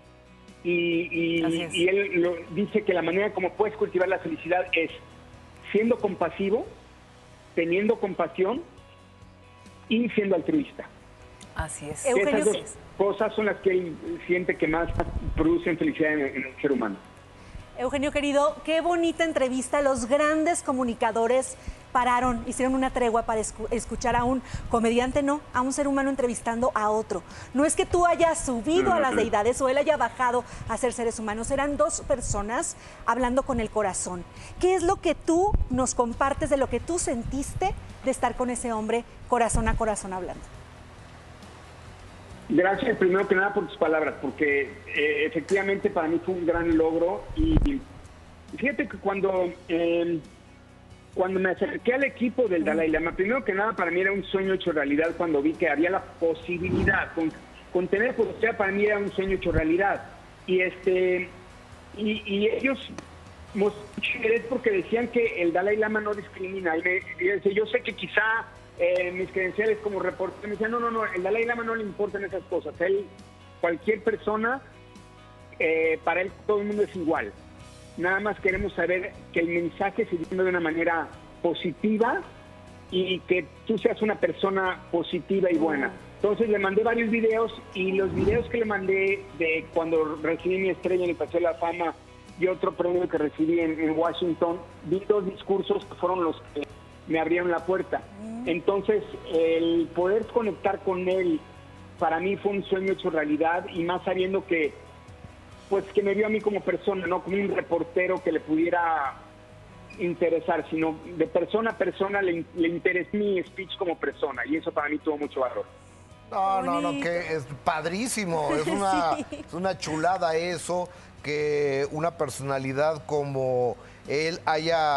y él dice que la manera como puedes cultivar la felicidad es siendo compasivo, teniendo compasión y siendo altruista. Así es. Esas dos cosas son las que él siente que más producen felicidad en el ser humano. Eugenio, querido, qué bonita entrevista. Los grandes comunicadores pararon, hicieron una tregua para escuchar a un comediante, no, a un ser humano entrevistando a otro. No es que tú hayas subido a las deidades o él haya bajado a ser seres humanos, eran dos personas hablando con el corazón. ¿Qué es lo que tú nos compartes de lo que tú sentiste de estar con ese hombre corazón a corazón hablando? Gracias primero que nada por tus palabras, porque efectivamente para mí fue un gran logro y fíjate que cuando me acerqué al equipo del Dalai Lama, primero que nada para mí era un sueño hecho realidad cuando vi que había la posibilidad, con tener posibilidad para mí era un sueño hecho realidad. Y ellos mostraron interés porque decían que el Dalai Lama no discrimina. Y yo sé que quizá mis credenciales como reportero me decían, no, el Dalai Lama no le importan esas cosas. Cualquier persona, para él todo el mundo es igual. Nada más queremos saber que el mensaje se difunde de una manera positiva y que tú seas una persona positiva y buena. Entonces le mandé varios videos y los videos que le mandé de cuando recibí mi estrella en el Paseo de la Fama y otro premio que recibí en Washington, vi dos discursos que fueron los que me abrieron la puerta. Entonces el poder conectar con él para mí fue un sueño hecho realidad y más sabiendo que me vio a mí como persona, no como un reportero que le pudiera interesar, sino de persona a persona le interesó mi speech como persona y eso para mí tuvo mucho valor. No, que es padrísimo, es una chulada eso, que una personalidad como él haya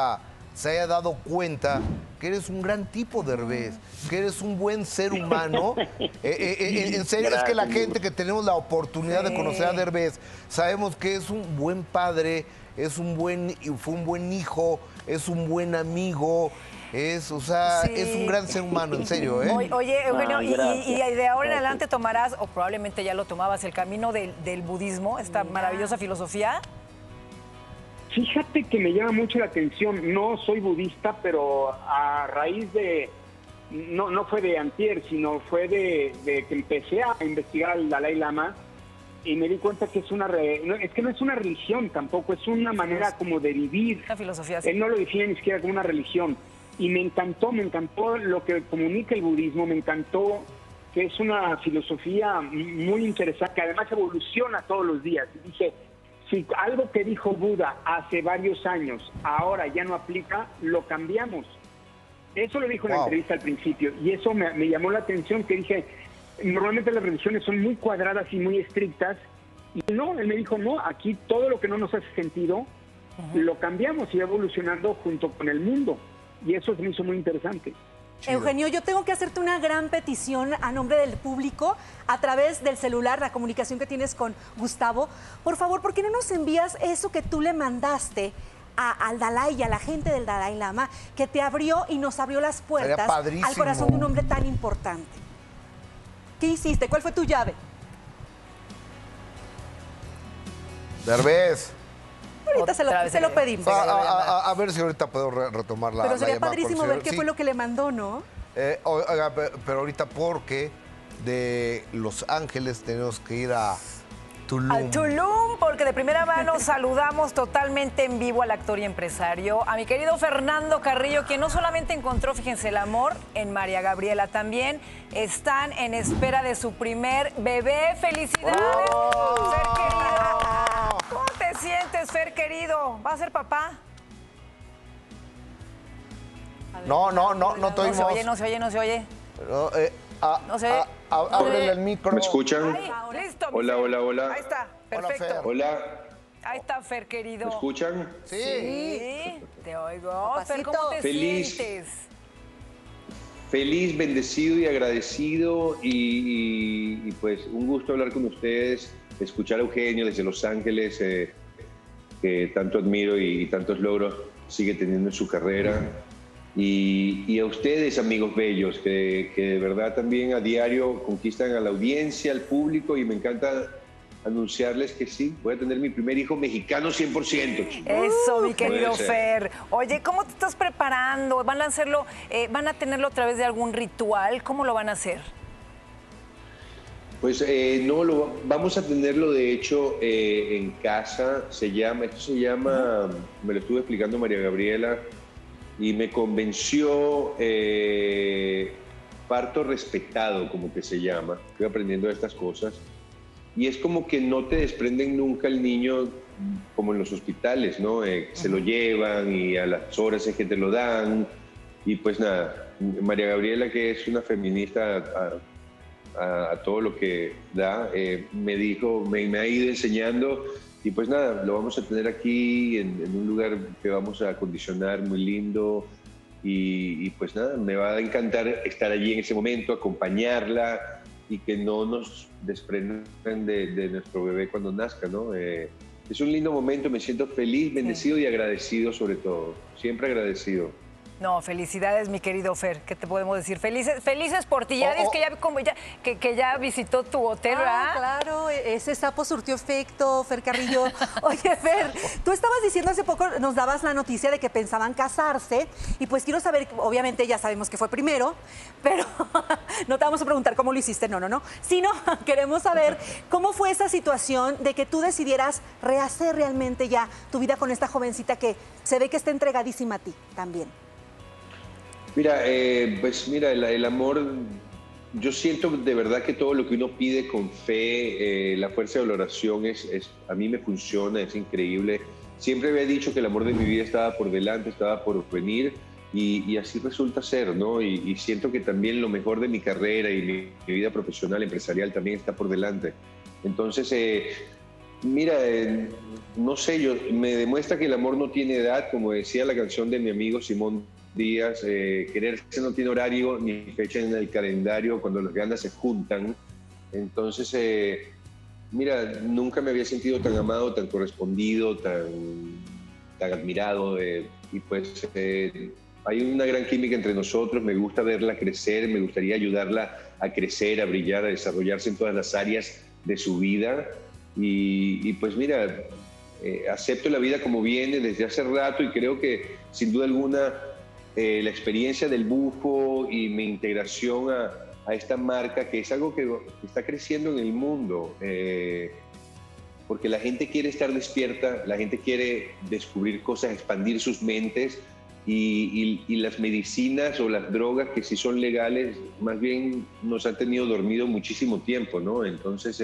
se haya dado cuenta que eres un gran tipo, Derbez, que eres un buen ser humano. En serio, es que la gente que tenemos la oportunidad de conocer a Derbez, sabemos que es un buen padre, fue un buen hijo, es un buen amigo, es un gran ser humano, en serio, ¿eh? Oye, Eugenio, y de ahora en adelante tomarás, o probablemente ya lo tomabas, el camino del budismo, esta maravillosa filosofía. Fíjate que me llama mucho la atención. No soy budista, pero a raíz de... No fue de antier, sino fue de que empecé a investigar al Dalai Lama y me di cuenta que es que no es una religión tampoco, es una manera como de vivir. Una filosofía, sí. Él no lo define ni siquiera como una religión. Y me encantó lo que comunica el budismo, me encantó que es una filosofía muy interesante, que además evoluciona todos los días. Y dije, si algo que dijo Buda hace varios años ahora ya no aplica, lo cambiamos. Eso lo dijo en la entrevista al principio y eso me llamó la atención, que dije, normalmente las religiones son muy cuadradas y muy estrictas y no, él me dijo, no, aquí todo lo que no nos hace sentido lo cambiamos y va evolucionando junto con el mundo y eso se me hizo muy interesante. Chido. Eugenio, yo tengo que hacerte una gran petición a nombre del público a través del celular, la comunicación que tienes con Gustavo. Por favor, ¿por qué no nos envías eso que tú le mandaste al Dalai y a la gente del Dalai Lama, que te abrió y nos abrió las puertas al corazón de un hombre tan importante? ¿Qué hiciste? ¿Cuál fue tu llave? Derbez. Ahorita se lo pedimos. A ver si ahorita puedo retomar la Pero sería llamada padrísimo ver qué fue lo que le mandó, ¿no? Oiga, pero ahorita porque de Los Ángeles tenemos que ir a Tulum. Al Tulum, porque de primera mano saludamos totalmente en vivo al actor y empresario, a mi querido Fernando Carrillo, quien no solamente encontró, fíjense, el amor en María Gabriela, también están en espera de su primer bebé. ¡Felicidades, Fer querido! ¿Cómo te sientes, Fer querido? ¿Va a ser papá? No te oímos. No se oye. No se oye. No se oye. Ábrele el micro. ¿Me escuchan? Ay, listo. Hola. Ahí está, perfecto. Hola. Ahí está, Fer, querido. ¿Me escuchan? Sí, te oigo. Fer, ¿cómo te sientes? Feliz, bendecido y agradecido y pues un gusto hablar con ustedes, escuchar a Eugenio desde Los Ángeles, que tanto admiro y tantos logros sigue teniendo en su carrera. Y a ustedes, amigos bellos, que de verdad también a diario conquistan a la audiencia, al público, y me encanta anunciarles que sí, voy a tener mi primer hijo mexicano 100%. Eso, mi querido Fer. Oye, ¿cómo te estás preparando? ¿Van a hacerlo, van a tenerlo a través de algún ritual? ¿Cómo lo van a hacer? Pues vamos a tenerlo de hecho en casa. Esto se llama, me lo estuve explicando María Gabriela, y me convenció parto respetado, como que se llama. Estoy aprendiendo estas cosas. Y es como que no te desprenden nunca el niño como en los hospitales, ¿no? Se lo llevan y a las horas es que te lo dan. Y pues nada, María Gabriela, que es una feminista a todo lo que da, me dijo, me ha ido enseñando. Y pues nada, lo vamos a tener aquí en un lugar que vamos a acondicionar muy lindo y pues nada, me va a encantar estar allí en ese momento, acompañarla y que no nos desprendan de nuestro bebé cuando nazca, ¿no? Es un lindo momento, me siento feliz, bendecido y agradecido sobre todo, siempre agradecido. No, felicidades, mi querido Fer. ¿Qué te podemos decir? Felices por ti. Ya dices que ya visitó tu hotel, ¿verdad? Claro, ese sapo surtió efecto, Fer Carrillo. Oye, Fer, tú estabas diciendo hace poco, nos dabas la noticia de que pensaban casarse, y pues quiero saber, obviamente ya sabemos que fue primero, pero no te vamos a preguntar cómo lo hiciste, no, sino queremos saber cómo fue esa situación de que tú decidieras rehacer realmente ya tu vida con esta jovencita que se ve que está entregadísima a ti también. Mira, el amor, yo siento de verdad que todo lo que uno pide con fe, la fuerza de la oración a mí me funciona, es increíble. Siempre había dicho que el amor de mi vida estaba por delante, estaba por venir, y así resulta ser, ¿no? Y siento que también lo mejor de mi carrera y mi vida profesional, empresarial, también está por delante. Entonces, Mira, no sé, me demuestra que el amor no tiene edad, como decía la canción de mi amigo Simón Díaz, quererse no tiene horario ni fecha en el calendario cuando las ganas se juntan. Entonces, mira, nunca me había sentido tan amado, tan correspondido, tan admirado, y pues hay una gran química entre nosotros, me gusta verla crecer, me gustaría ayudarla a crecer, a brillar, a desarrollarse en todas las áreas de su vida. Y pues mira, acepto la vida como viene desde hace rato y creo que sin duda alguna la experiencia del bufo y mi integración a esta marca, que es algo que está creciendo en el mundo, porque la gente quiere estar despierta, la gente quiere descubrir cosas, expandir sus mentes, y las medicinas o las drogas que sí son legales, más bien nos han tenido dormido muchísimo tiempo, ¿no? Entonces,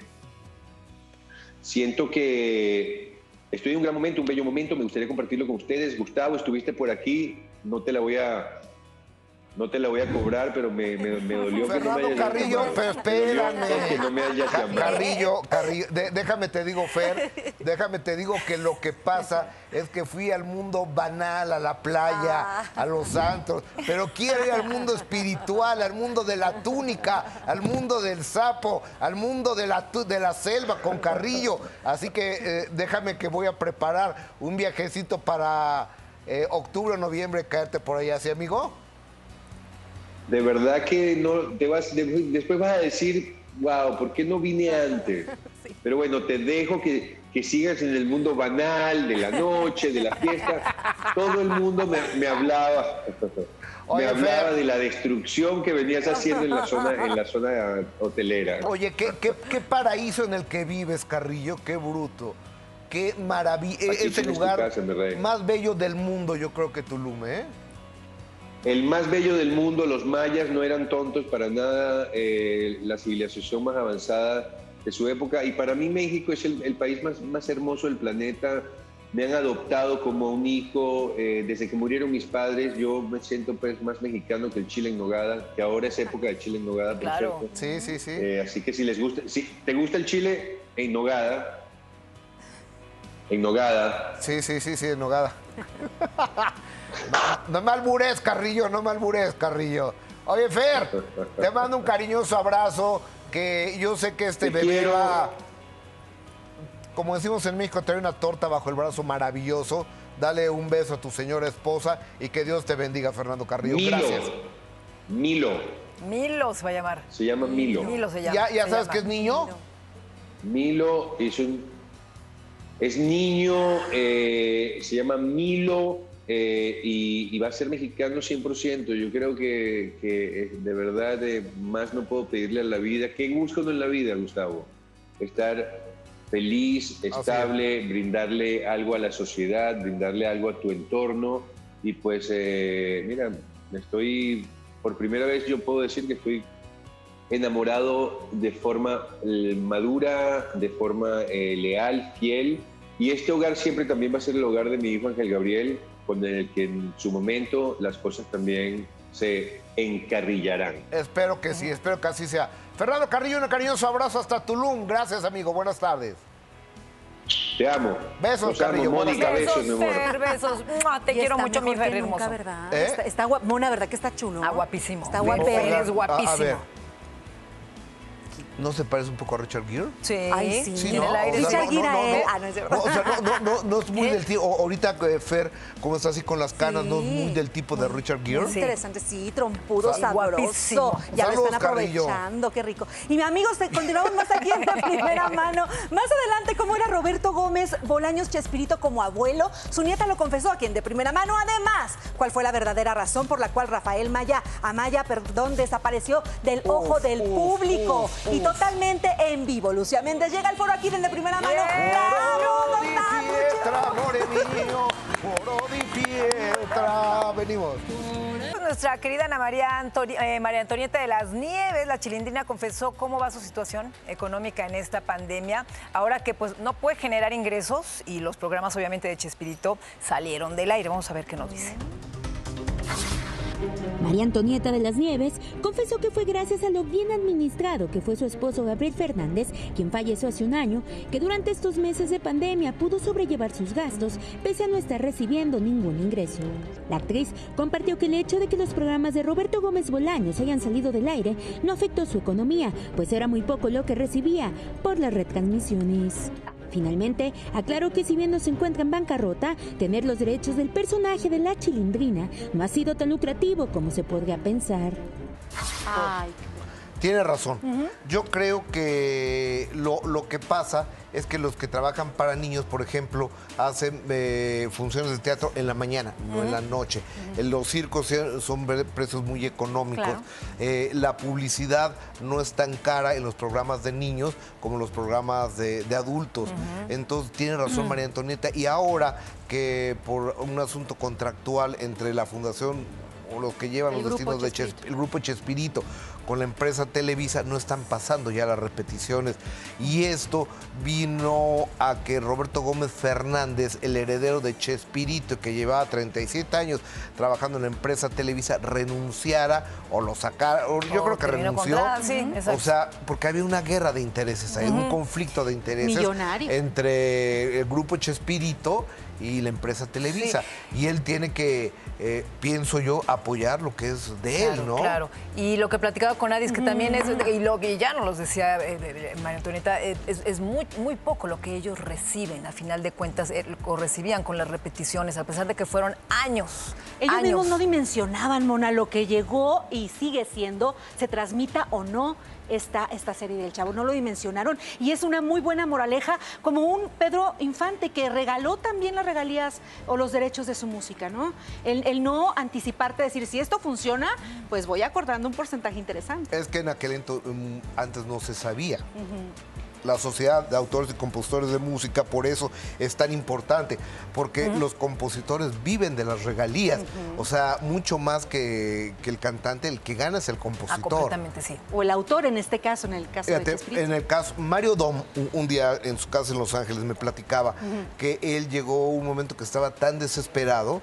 siento que estoy en un gran momento, un bello momento, me gustaría compartirlo con ustedes. Gustavo, estuviste por aquí, no te la voy a cobrar, pero me dolió Fernando que no me hayas Carrillo, llamado. pero espérame. Que no me hayas llamado. Carrillo, déjame te digo, Fer, déjame te digo que lo que pasa es que fui al mundo banal, a la playa, a los antros, pero quiero ir al mundo espiritual, al mundo de la túnica, al mundo del sapo, al mundo de la selva con Carrillo. Así que déjame que voy a preparar un viajecito para octubre o noviembre, caerte por allá, ¿sí, amigo? De verdad que no después vas a decir, wow, ¿por qué no vine antes? Sí. Pero bueno, te dejo que sigas en el mundo banal, de la noche, de la fiesta. Todo el mundo me hablaba, de la destrucción que venías haciendo en la zona hotelera. Oye, qué paraíso en el que vives, Carrillo, qué bruto. Qué maravilla. Es el lugar más bello del mundo, yo creo que Tulum, ¿eh? El más bello del mundo, los mayas no eran tontos para nada, la civilización más avanzada de su época. Y para mí México es el país más hermoso del planeta. Me han adoptado como un hijo. Desde que murieron mis padres, yo me siento pues más mexicano que el chile en nogada, que ahora es época de chile en nogada, por cierto. Sí, sí, sí. Así que si les gusta, si te gusta el chile en nogada. En nogada. Sí, en nogada. No me albures, Carrillo, no me albures, Carrillo. Oye, Fer, te mando un cariñoso abrazo, que yo sé que este bebé va, como decimos en México, trae una torta bajo el brazo maravilloso. Dale un beso a tu señora esposa y que Dios te bendiga, Fernando Carrillo. Gracias. Milo se va a llamar. Se llama Milo. Milo se llama. ¿Ya sabes qué es niño? Milo es niño, se llama Milo. Y va a ser mexicano 100%. Yo creo que de verdad más no puedo pedirle a la vida. ¿Qué busco en la vida, Gustavo? Estar feliz, estable, brindarle algo a la sociedad, brindarle algo a tu entorno. Y pues, mira, por primera vez yo puedo decir que estoy enamorado de forma madura, de forma leal, fiel. Y este hogar siempre también va a ser el hogar de mi hijo Ángel Gabriel, con el que en su momento las cosas también se encarrilarán. Espero que sí, espero que así sea. Fernando Carrillo, un cariñoso abrazo hasta Tulum. Gracias, amigo. Buenas tardes. Te amo. Besos, Carrillo. Mónica, besos, mi amor. Besos. Te quiero mucho, mi Fer hermoso. ¿Verdad? Está Mona, ¿verdad que está chulo? Está guapísimo. Está guapísimo. Es guapísimo. A ver. ¿No se parece un poco a Richard Gere? Sí. Ay, sí. En el aire. Richard Gere a él. No es verdad. O sea, no es muy del tipo. Ahorita, Fer, como está así con las canas, no es muy del tipo de Richard Gere. Muy interesante, sí, trompudo, guapísimo. sabroso. Ya Saludos, lo están aprovechando, qué rico. Y amigos, continuamos más aquí en De Primera Mano. Más adelante, cómo era Roberto Gómez Bolaños Chespirito como abuelo. Su nieta lo confesó aquí en De Primera Mano. Además, ¿cuál fue la verdadera razón por la cual Rafael Amaya, desapareció del ojo del público? Y totalmente en vivo. Lucía Méndez llega al foro aquí en De Primera Mano. Foro di Pietra, amore mío, foro di Pietra. Venimos. Nuestra querida Ana María Antonieta de las Nieves, la Chilindrina, confesó cómo va su situación económica en esta pandemia, ahora que pues no puede generar ingresos y los programas obviamente de Chespirito salieron del aire. Vamos a ver qué nos dice. María Antonieta de las Nieves confesó que fue gracias a lo bien administrado que fue su esposo Gabriel Fernández, quien falleció hace un año, que durante estos meses de pandemia pudo sobrellevar sus gastos pese a no estar recibiendo ningún ingreso. La actriz compartió que el hecho de que los programas de Roberto Gómez Bolaños hayan salido del aire no afectó su economía, pues era muy poco lo que recibía por las retransmisiones. Finalmente, aclaró que si bien no se encuentra en bancarrota, tener los derechos del personaje de la Chilindrina no ha sido tan lucrativo como se podría pensar. Ay. Tiene razón. Yo creo que lo que pasa es que los que trabajan para niños, por ejemplo, hacen funciones de teatro en la mañana, no en la noche. Los circos son precios muy económicos. Claro. La publicidad no es tan cara en los programas de niños como en los programas de adultos. Entonces, tiene razón María Antonieta. Y ahora que por un asunto contractual entre la Fundación o los que llevan los destinos de el grupo Chespirito con la empresa Televisa, no están pasando ya las repeticiones. Y esto vino a que Roberto Gómez Fernández, el heredero de Chespirito, que llevaba 37 años trabajando en la empresa Televisa, renunciara o lo sacara. Yo creo que renunció. O sea, porque había una guerra de intereses, hay un conflicto de intereses millonario entre el grupo Chespirito y la empresa Televisa. Sí. Y él tiene que, pienso yo, apoyar lo que es de él, ¿no? Claro. Y lo que platicaba con Adis, que también es, y lo que ya nos los decía María Antonieta, es muy poco lo que ellos reciben, a final de cuentas, o recibían con las repeticiones, a pesar de que fueron años. Ellos mismos no dimensionaban, Mona, lo que llegó y sigue siendo, se transmita o no esta serie del Chavo, no lo dimensionaron, y es una muy buena moraleja, como un Pedro Infante que regaló también las regalías o los derechos de su música, ¿no? El no anticiparte, decir, si esto funciona, pues voy acordando un porcentaje interesante. Es que en aquel antes no se sabía. La Sociedad de Autores y Compositores de Música, por eso es tan importante, porque los compositores viven de las regalías, o sea, mucho más que el cantante, el que gana es el compositor. Completamente, sí. O el autor en este caso, en el caso de Chespirito. En el caso, Mario Dom, un día en su casa en Los Ángeles me platicaba que él llegó un momento que estaba tan desesperado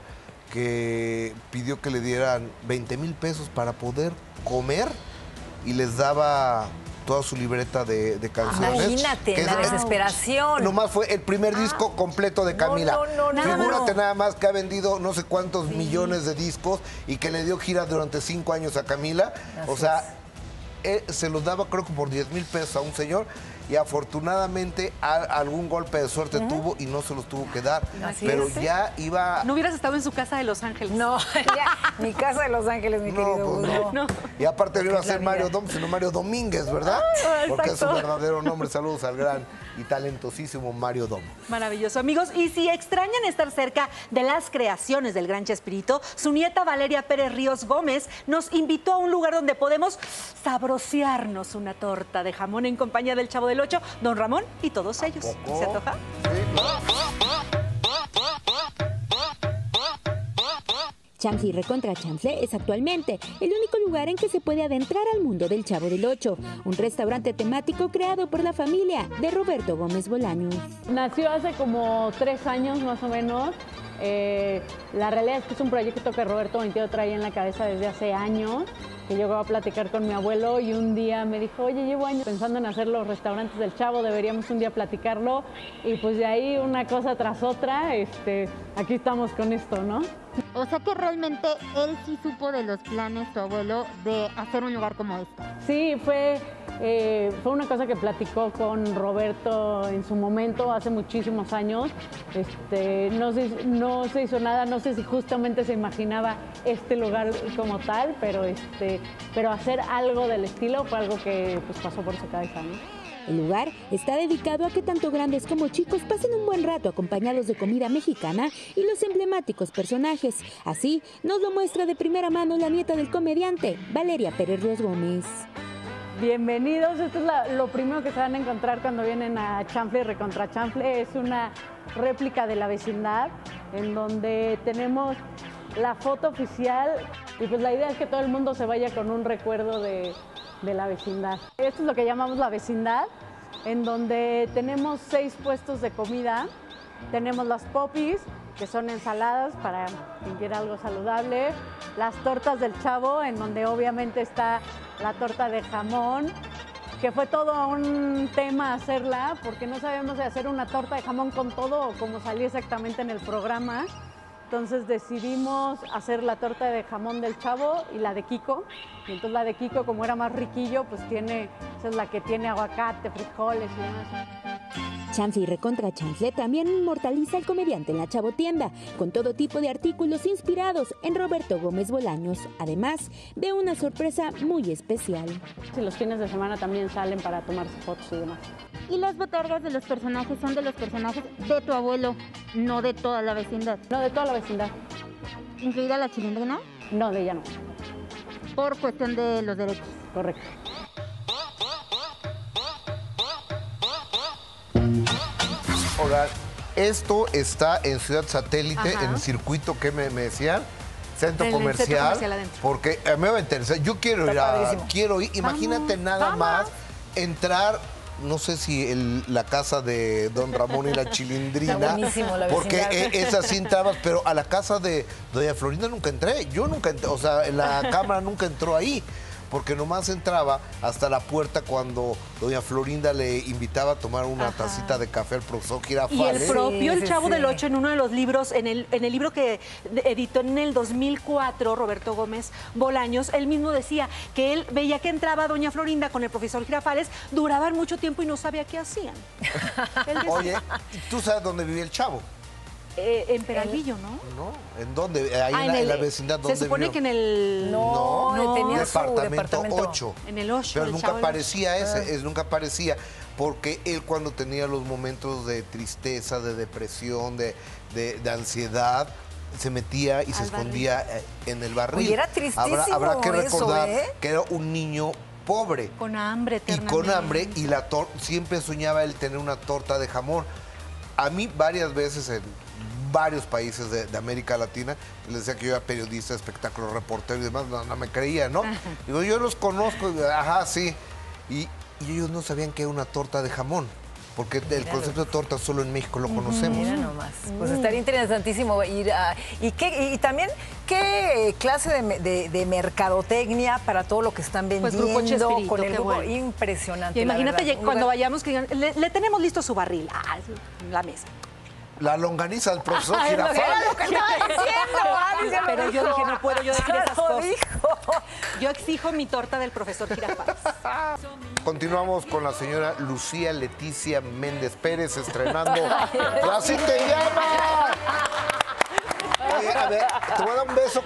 que pidió que le dieran 20,000 pesos para poder comer y les daba toda su libreta de canciones. Imagínate, la desesperación. Nomás fue el primer disco completo de Camila. Figúrate nada más que ha vendido no sé cuántos millones de discos y que le dio gira durante 5 años a Camila. O sea, se los daba creo que por 10,000 pesos a un señor y afortunadamente algún golpe de suerte tuvo y no se los tuvo que dar. Pero ya iba... No hubieras estado en su casa de Los Ángeles. No, mi casa de Los Ángeles, mi querido. Pues no. Y aparte no iba a ser Mario Dom, sino Mario Domínguez, ¿verdad? Porque es su verdadero nombre. Saludos al gran y talentosísimo Mario Dom. Maravilloso, amigos. Y si extrañan estar cerca de las creaciones del gran Chespirito, su nieta Valeria Pérez Ríos Gómez nos invitó a un lugar donde podemos sabrosearnos una torta de jamón en compañía del Chavo del Ocho, Don Ramón y todos ellos. ¿Se antoja? Chanfle y Recontra Chanfle es actualmente el único lugar en que se puede adentrar al mundo del Chavo del Ocho, un restaurante temático creado por la familia de Roberto Gómez Bolaños. Nació hace como 3 años más o menos. La realidad es que es un proyecto que Roberto Bonitero traía en la cabeza desde hace años, que llegó a platicar con mi abuelo y un día me dijo, oye, llevo años pensando en hacer los restaurantes del Chavo, deberíamos un día platicarlo, y pues de ahí una cosa tras otra, aquí estamos con esto, ¿no? O sea que realmente él sí supo de los planes, tu abuelo, de hacer un lugar como este. Sí, fue una cosa que platicó con Roberto en su momento, hace muchísimos años. No se hizo nada, no sé si justamente se imaginaba este lugar como tal, pero hacer algo del estilo fue algo que pues, pasó por su cabeza, ¿no? El lugar está dedicado a que tanto grandes como chicos pasen un buen rato acompañados de comida mexicana y los emblemáticos personajes. Así nos lo muestra de primera mano la nieta del comediante, Valeria Pérez Ríos Gómez. Bienvenidos, esto es lo primero que se van a encontrar cuando vienen a Chanfle y Recontra Chanfle. Es una réplica de La Vecindad, en donde tenemos la foto oficial y pues la idea es que todo el mundo se vaya con un recuerdo de La Vecindad. Esto es lo que llamamos La Vecindad, en donde tenemos 6 puestos de comida. Tenemos las popis, que son ensaladas para quien quiera algo saludable. las tortas del Chavo, en donde obviamente está la torta de jamón, que fue todo un tema hacerla, porque no sabíamos de hacer una torta de jamón con todo, como salía exactamente en el programa. Entonces decidimos hacer la torta de jamón del Chavo y la de Kiko. Y entonces la de Kiko, como era más riquillo, pues esa es la que tiene aguacate, frijoles y demás. Chanfle recontra Chanfle también inmortaliza al comediante en la Chavotienda, con todo tipo de artículos inspirados en Roberto Gómez Bolaños, además de una sorpresa muy especial. Y los fines de semana también salen para tomarse fotos y demás. Y las botargas de los personajes son de los personajes de tu abuelo, no de toda la vecindad. No, de toda la vecindad. ¿Incluida la Chilindrina? No, de ella no. Por cuestión de los derechos. Correcto. Ahora, esto está en Ciudad Satélite, en el circuito que me decían, centro comercial, porque a mí me va a interesar. Yo quiero ir, imagínate nada más entrar, no sé si la casa de Don Ramón y la Chilindrina, está buenísimo, la porque esas sí entrabas, pero a la casa de Doña Florinda nunca entré. Yo nunca entré, o sea, la cámara nunca entró ahí, porque nomás entraba hasta la puerta cuando Doña Florinda le invitaba a tomar una tacita de café al profesor Girafales. Y el propio El Chavo del Ocho, en uno de los libros, en el libro que editó en el 2004 Roberto Gómez Bolaños, él mismo decía que él veía que entraba Doña Florinda con el profesor Girafales, duraban mucho tiempo y no sabía qué hacían. Oye, ¿tú sabes dónde vivía el Chavo? En Peralvillo, ¿no? No, ¿en dónde? Ahí en la vecindad, ¿dónde se supone vivió? que en el... No, tenía su departamento 8. En el 8. Pero nunca aparecía nunca aparecía, porque él cuando tenía los momentos de tristeza, de depresión, de ansiedad, se metía y se escondía en el barril. Y era tristísimo. Habrá que recordar eso, que era un niño pobre. Con hambre, Y siempre soñaba él tener una torta de jamón. A mí varias veces en varios países de América Latina les decía que yo era periodista, espectáculo, reportero y demás, no me creían, ¿no? Digo, yo los conozco, sí. Y ellos no sabían que era una torta de jamón, porque el concepto de torta solo en México lo conocemos. Mira nomás. Pues estaría interesantísimo ir a... Y también, ¿qué clase de mercadotecnia para todo lo que están vendiendo? Pues Grupo Chespirito, con el grupo, bueno. impresionante. Y imagínate cuando vayamos, que digan, le tenemos listo su barril, la mesa. La longaniza del profesor Girafales. Era lo que estaba diciendo, Pero yo dije, no puedo yo decir esas cosas. Dijo. Yo exijo mi torta del profesor Girafales. Continuamos con la señora Lucía Leticia Méndez Pérez estrenando La Siciliana. Oye, a ver, te voy a dar un beso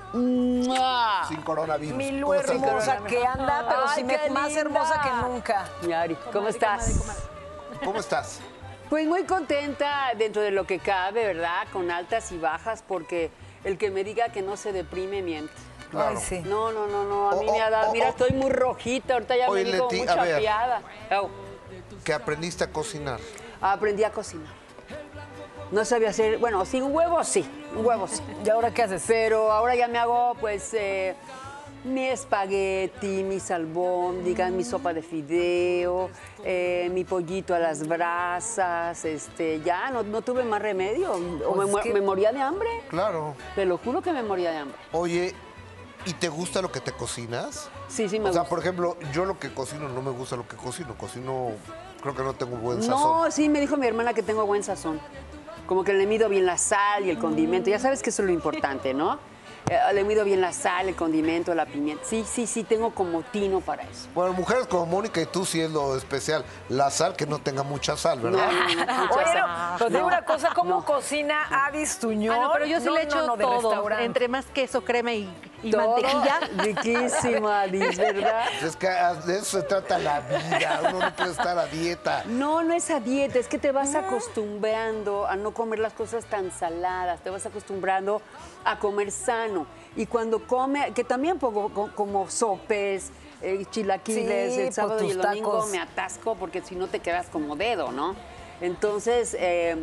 sin coronavirus. Mi Lu hermosa que anda, pero sí más hermosa que nunca. Yari, ¿cómo estás? ¿Cómo estás? Pues muy contenta dentro de lo que cabe, ¿verdad? Con altas y bajas, porque el que me diga que no se deprime miente. Claro. Ay, sí. No, a mí me ha dado, mira, estoy muy rojita, ahorita ya me digo muy chapeada. ¿Que aprendiste a cocinar? Aprendí a cocinar. No sabía hacer, bueno, sí, un huevo sí. ¿Y ahora qué haces? Pero ahora ya me hago, pues, mi espagueti, mis albóndigas, mi sopa de fideo, mi pollito a las brasas, ya no tuve más remedio. Me moría de hambre. Claro. Te lo juro que me moría de hambre. Oye, ¿y te gusta lo que te cocinas? Sí, me gusta. O sea, por ejemplo, yo lo que cocino no me gusta lo que cocino. Creo que no tengo buen sazón. No, sí, me dijo mi hermana que tengo buen sazón. Como que le mido bien la sal y el condimento. Ya sabes que eso es lo importante, ¿no? Le mido bien la sal, el condimento, la pimienta. Sí, tengo como tino para eso. Bueno, mujeres como Mónica y tú sí es lo especial. La sal, que no tenga mucha sal, ¿verdad? No, pues digo una cosa, ¿cómo cocina Adis Tuñón? No, pero yo sí le echo todo, entre más queso, crema y mantequilla. Riquísimo, Adis, ¿verdad? Es que de eso se trata la vida, uno no puede estar a dieta. No es a dieta, es que te vas acostumbrando a no comer las cosas tan saladas, te vas acostumbrando a comer sano. Y cuando come, que también pongo como sopes, chilaquiles, el sábado y el domingo me atasco porque si no te quedas como dedo, ¿no? Entonces,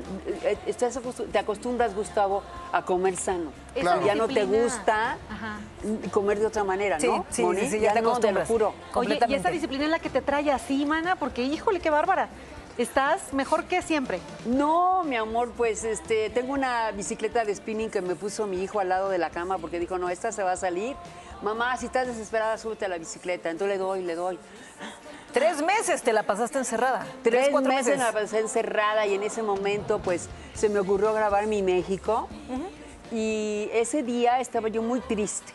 te acostumbras, Gustavo, a comer sano. Claro. Ya no te gusta comer de otra manera, ¿no? Sí, ya te no, te lo acostumbras. juro. Oye, y esa disciplina es la que te trae así, mana, porque híjole, qué bárbara. ¿Estás mejor que siempre? No, mi amor, pues tengo una bicicleta de spinning que me puso mi hijo al lado de la cama porque dijo, no, esta se va a salir. Mamá, si estás desesperada, súbete a la bicicleta. Entonces le doy. 3 meses te la pasaste encerrada. 3 4 meses me la pasé encerrada y en ese momento pues se me ocurrió grabar mi México. Y ese día estaba yo muy triste.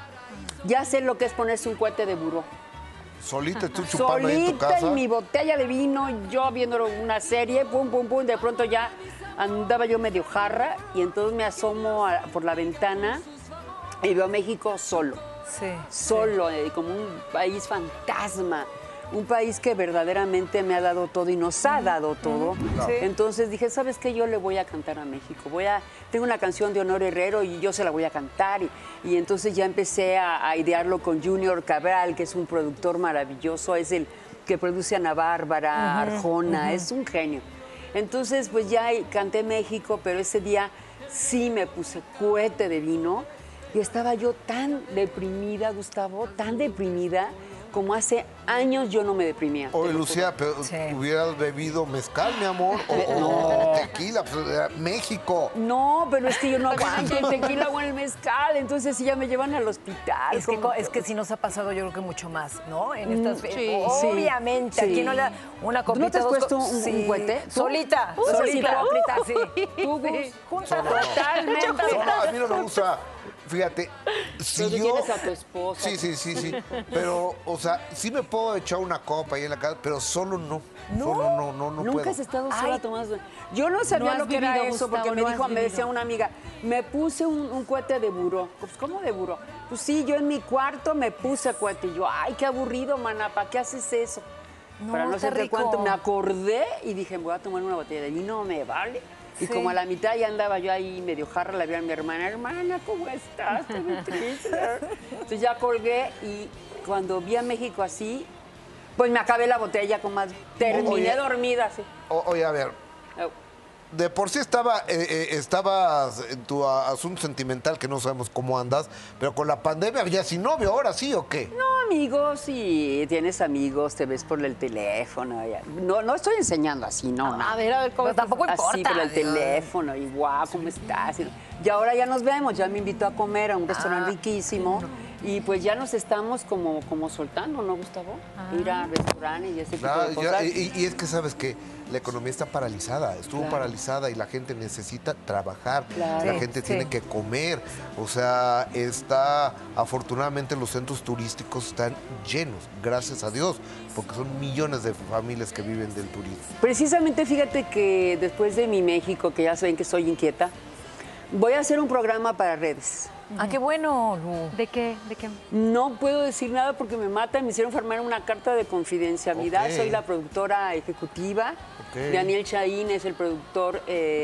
Ya sé lo que es ponerse un cohete de buró. Solita tú chupando ahí en tu Solita casa. en mi botella de vino, yo viendo una serie, pum, pum, pum, de pronto ya andaba yo medio jarra y entonces me asomo por la ventana y veo a México solo. Sí. Solo, como un país fantasma. Un país que verdaderamente me ha dado todo y nos ha dado todo. Sí. Entonces dije, ¿sabes qué? Yo le voy a cantar a México. Tengo una canción de Honor Herrero y yo se la voy a cantar. Y entonces ya empecé a idearlo con Junior Cabral, que es un productor maravilloso. Es el que produce a Ana Bárbara, Arjona, es un genio. Entonces, pues ya canté México, pero ese día sí me puse cohete de vino. Y estaba yo tan deprimida, Gustavo, tan deprimida, como hace años yo no me deprimía. Oye, Lucía, pero hubieras bebido mezcal, mi amor, o tequila, pues era México. No, pero es que yo no aguanto el tequila o el mezcal, entonces sí ya me llevan al hospital. Es que sí nos ha pasado yo creo que mucho más, ¿no? En estas sí. Obviamente, Sí. aquí no le da una copita. ¿No te has puesto un Sí. cohete? ¿Tú? Solita, Sos solita. hipócrita. Sí. Tú, Sí. junta. No. Totalmente. No, a mí no me gusta. Fíjate, si Pero tú yo... tienes a tu esposa. Sí. Pero, o sea, sí me puedo echar una copa ahí en la casa, pero solo no. ¿No? Solo no Nunca puedo. has estado sola tomando. Yo no sabía No lo has que era vivido, eso porque Gustavo, me decía una amiga, me puse un cohete de buró. Pues, ¿cómo de buró? Pues sí, yo en mi cuarto me puse cohete. Y yo, ay, qué aburrido, mana, ¿para qué haces eso? No, Para no está sé de rico. cuánto me acordé y dije, voy a tomar una botella de vino, me vale. Y Sí. como a la mitad ya andaba yo ahí medio jarra, la vi a mi hermana, ¿cómo estás? Estoy muy triste. Entonces ya colgué y cuando vi a México así, pues me acabé la botella con más. Terminé Oye. dormida así. Oye, a ver, de por sí estabas en tu asunto sentimental, que no sabemos cómo andas, pero con la pandemia ya sin novio, ahora sí o qué. No, amigos, sí, tienes amigos, te ves por el teléfono. Ya. No estoy enseñando así, no. A ver, ¿cómo? Tampoco importa. Así por el teléfono, y guau, ¿cómo estás? Y ahora ya nos vemos, ya me invitó a comer a un restaurante riquísimo. Y pues ya nos estamos como soltando, ¿no, Gustavo? Ir a restaurantes y ese tipo Claro, de cosas. y es que sabes que la economía está paralizada, estuvo Claro. paralizada y la gente necesita trabajar, Claro. la Sí, gente sí. tiene que comer, o sea, afortunadamente los centros turísticos están llenos, gracias a Dios, porque son millones de familias que viven del turismo. Precisamente fíjate que después de mi México, que ya saben que soy inquieta, voy a hacer un programa para redes. Ah, qué bueno, Lu. ¿De qué? No puedo decir nada porque me matan. Me hicieron firmar una carta de confidencialidad. Ok. Soy la productora ejecutiva. Ok. Daniel Chaín es el productor,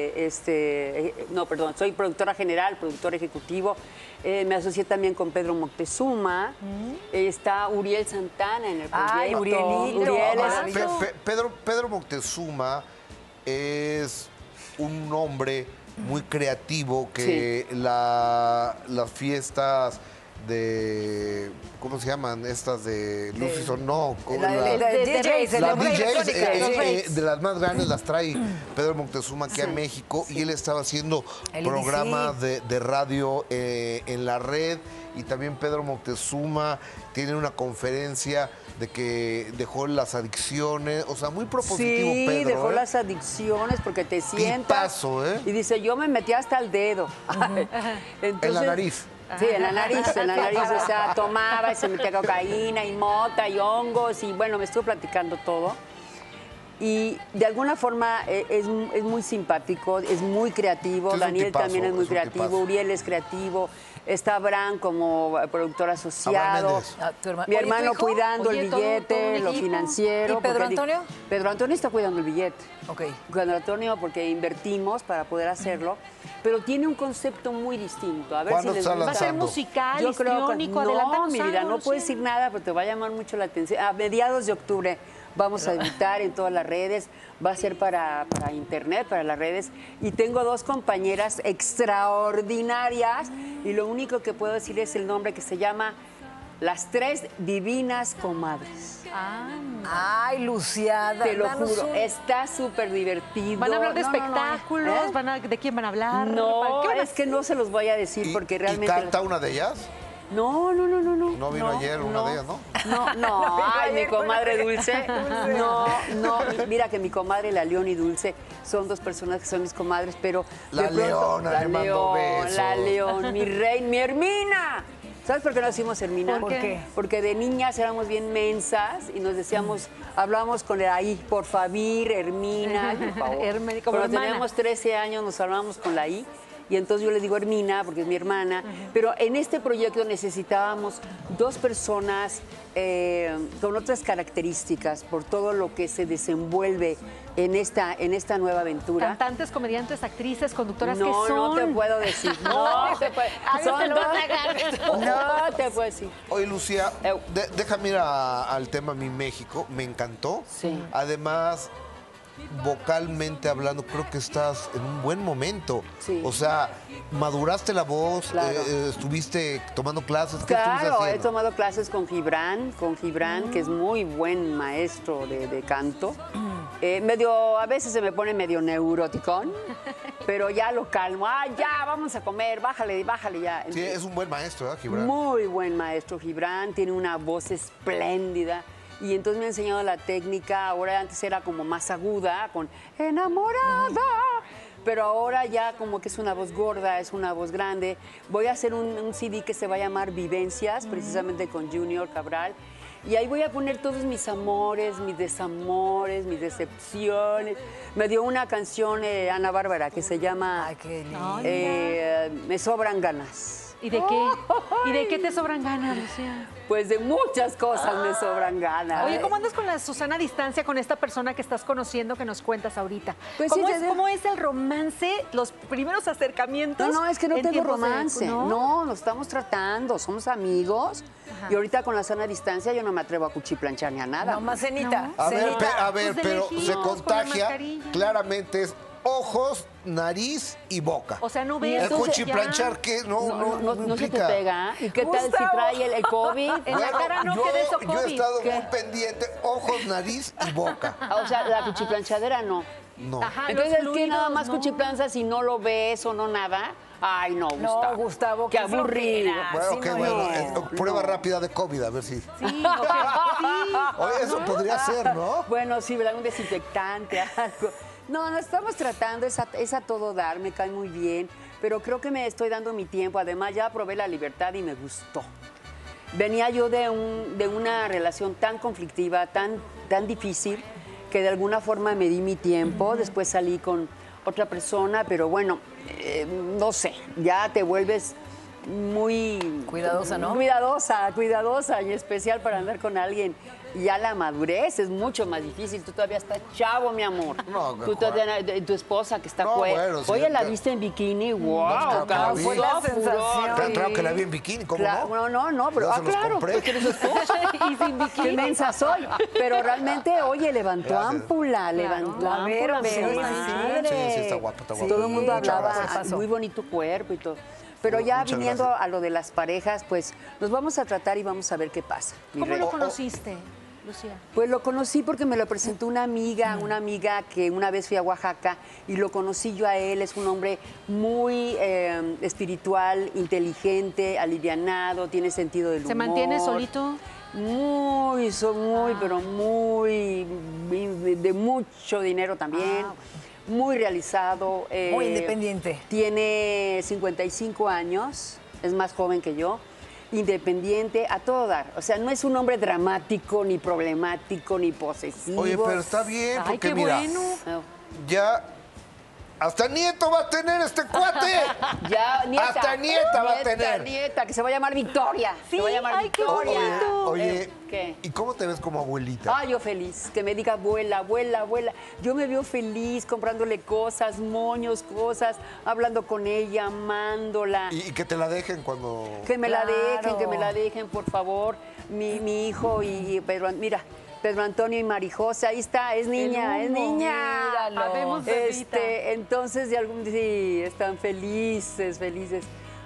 soy productora general, productor ejecutivo. Me asocié también con Pedro Moctezuma. Está Uriel Santana en el proyecto. Ay, Urielito. Uriel es Maravilloso. Pedro Moctezuma es un hombre muy creativo que las fiestas de, ¿cómo se llaman? Estas de Lucy Son, no, con La las DJs, las de DJs, electrónica. de las más grandes las trae Pedro Moctezuma aquí a México y él estaba haciendo El programas de radio en la red y también Pedro Moctezuma tiene una conferencia de que dejó las adicciones, o sea, muy propositivo Sí, Pedro. dejó ¿eh? las adicciones porque te sientas. Tipazo, ¿eh? Y dice, yo me metí hasta el dedo. En la nariz. Sí, en la nariz, o sea, tomaba y se metía cocaína y mota y hongos y bueno, me estuvo platicando todo. Y de alguna forma es muy simpático, es muy creativo, Sí, es un Daniel tipazo, también es muy es un creativo, tipazo. Uriel es creativo, está Abraham como productor asociado, Méndez. mi Oye, ¿tu hermano hijo? cuidando Oye, el todo billete, un lo equipo. financiero. ¿Y Pedro porque Antonio? Pedro Antonio está cuidando el billete. Ok. Pedro Antonio porque invertimos para poder hacerlo, pero tiene un concepto muy distinto. A ver ¿Cuándo si les está gusta. ¿Va a ser lanzando? musical, Yo creo que histriónico? no, Adelántanos mi vida, algo, no puedo sí. decir nada, pero te va a llamar mucho la atención. A mediados de octubre vamos a editar en todas las redes, va a ser para internet, para las redes, y tengo 2 compañeras extraordinarias, y lo único que puedo decir es el nombre que se llama Las 3 divinas comadres. Ay, Luciada. Te lo danos juro, un- está súper divertido. ¿Van a hablar de No, no, no. espectáculos? ¿De quién van a hablar? No, ¿Qué van a es que no se los voy a decir porque ¿Y realmente... canta una de ellas? No. No vino ayer una de ellas, ¿no? No, ay, mi comadre Dulce. No, mira que mi comadre, la León y Dulce, son 2 personas que son mis comadres, pero... La de pronto- Leona le mandó besos. La León, mi rey, mi Hermina. ¿Sabes por qué nos decimos Hermina? ¿Por qué? Porque de niñas éramos bien mensas y nos decíamos, hablábamos con la I, por favor, Hermina, por favor. Hermina, como Cuando hermana. teníamos 13 años nos hablábamos con la I. Y entonces yo le digo Hermina, porque es mi hermana. Pero en este proyecto necesitábamos 2 personas con otras características por todo lo que se desenvuelve en esta nueva aventura. Cantantes, comediantes, actrices, conductoras que No, son. no te puedo decir. No te puedo. Son No te puedo decir. Oye, Lucía, déjame ir al tema Mi México. Me encantó. Sí. Además, vocalmente hablando, creo que estás en un buen momento. Sí. O sea, maduraste la voz, Claro. Estuviste tomando clases. ¿Qué estuviste Claro, he haciendo? tomado clases con Gibran, que es muy buen maestro de canto. A veces se me pone medio neuroticón, pero ya lo calmo. Ya, vamos a comer, bájale ya. Sí, es un buen maestro, ¿eh, Gibran? Muy buen maestro Gibran, tiene una voz espléndida. Y entonces me ha enseñado la técnica, ahora antes era como más aguda, con enamorada. Pero ahora ya como que es una voz gorda, es una voz grande. Voy a hacer un CD que se va a llamar Vivencias, precisamente con Junior Cabral. Y ahí voy a poner todos mis amores, mis desamores, mis decepciones. Me dio una canción Ana Bárbara que se llama Ay, qué lindo. Me sobran ganas. ¿Y de qué? ¿Y de qué te sobran ganas, Lucía? Pues de muchas cosas me sobran ganas. Oye, ¿cómo andas con la Susana a distancia con esta persona que estás conociendo que nos cuentas ahorita? Pues ¿Cómo, sí, ¿Cómo es el romance, los primeros acercamientos? No, es que no en tengo tiempos de- romance. No, nos estamos tratando, somos amigos. Y ahorita con la sana distancia yo no me atrevo a cuchiplanchar ni a nada. No, más cenita. No. A ver, Cenita. Pues de pero lejitos, se con la contagia. mascarilla. Claramente es ojos, nariz y boca. O sea, no Y ves. El cuchiplanchar, ¿qué? No se te implica. pega. ¿Y qué tal si Gustavo. trae el COVID? En la cara no, yo, que de eso yo he COVID. estado ¿Qué? muy pendiente, ojos, nariz y boca. O sea, la cuchiplanchadera no. No. Ajá, Entonces, los ¿qué fluidos, nada más no. cuchiplanzas si no lo ves o no nada? Ay, no, Gustavo. No, Gustavo, qué qué aburrido. flojera. Bueno, Así qué no bueno. es. Prueba rápida de COVID, a ver si. Sí, ok. Sí. Oye, eso podría ser, ¿no? Bueno, sí, ¿verdad? Un desinfectante, algo. No, nos estamos tratando, es a todo dar, me cae muy bien, pero creo que me estoy dando mi tiempo. Además, ya probé la libertad y me gustó. Venía yo de una relación tan conflictiva, tan difícil, que de alguna forma me di mi tiempo. Después salí con otra persona, pero bueno, no sé, ya te vuelves muy... Cuidadosa, ¿no? Cuidadosa y especial para andar con alguien. Ya la madurez es mucho más difícil. Tú todavía estás chavo, mi amor. No, Tú todavía, tu esposa que está No, bueno, sí, Oye, la ya- viste en bikini, claro wow, que la vi. Fue la sensación. Claro que la vi en bikini, ¿cómo Claro, no, pero Yo se los claro, compré. porque eres su esposa. Y sin bikini. Qué mensa soy. Pero realmente, oye, levantó Gracias. ámpula, levantó La Vero, ámpula, sí, mi sí, madre. sí, está guapa, está guapa. Todo el mundo Muchas hablaba, gracias. muy bonito cuerpo y todo. Pero ya Muchas viniendo gracias. a lo de las parejas, pues nos vamos a tratar y vamos a ver qué pasa. mi ¿Cómo rey. lo conociste, Lucía? Pues lo conocí porque me lo presentó una amiga que una vez fui a Oaxaca y lo conocí yo a él. Es un hombre muy espiritual, inteligente, alivianado, tiene sentido del humor. ¿Se mantiene solito? Pero muy, de mucho dinero también. Muy realizado. Muy independiente. Tiene 55 años, es más joven que yo. Independiente, a todo dar. O sea, no es un hombre dramático, ni problemático, ni posesivo. Oye, pero está bien, Ay, porque qué mira, bueno. No. ya hasta nieto va a tener este cuate. Ya, nieta. Hasta nieta va a tener. Nieta, que se va a llamar Victoria. Sí, se va a llamar ay, qué Victoria. bonito. Oye, ¿Qué? ¿y cómo te ves como abuelita? Ah, yo feliz, que me diga abuela, abuela, abuela. Yo me veo feliz comprándole cosas, moños, cosas, hablando con ella, amándola. Y que te la dejen cuando... Que me la Claro. dejen, por favor. Mi hijo y Pedro, mira, Pedro Antonio y Marijosa, ahí está, es niña, El es humo. niña. Míralo. Habemos bebita. Entonces, sí, están felices.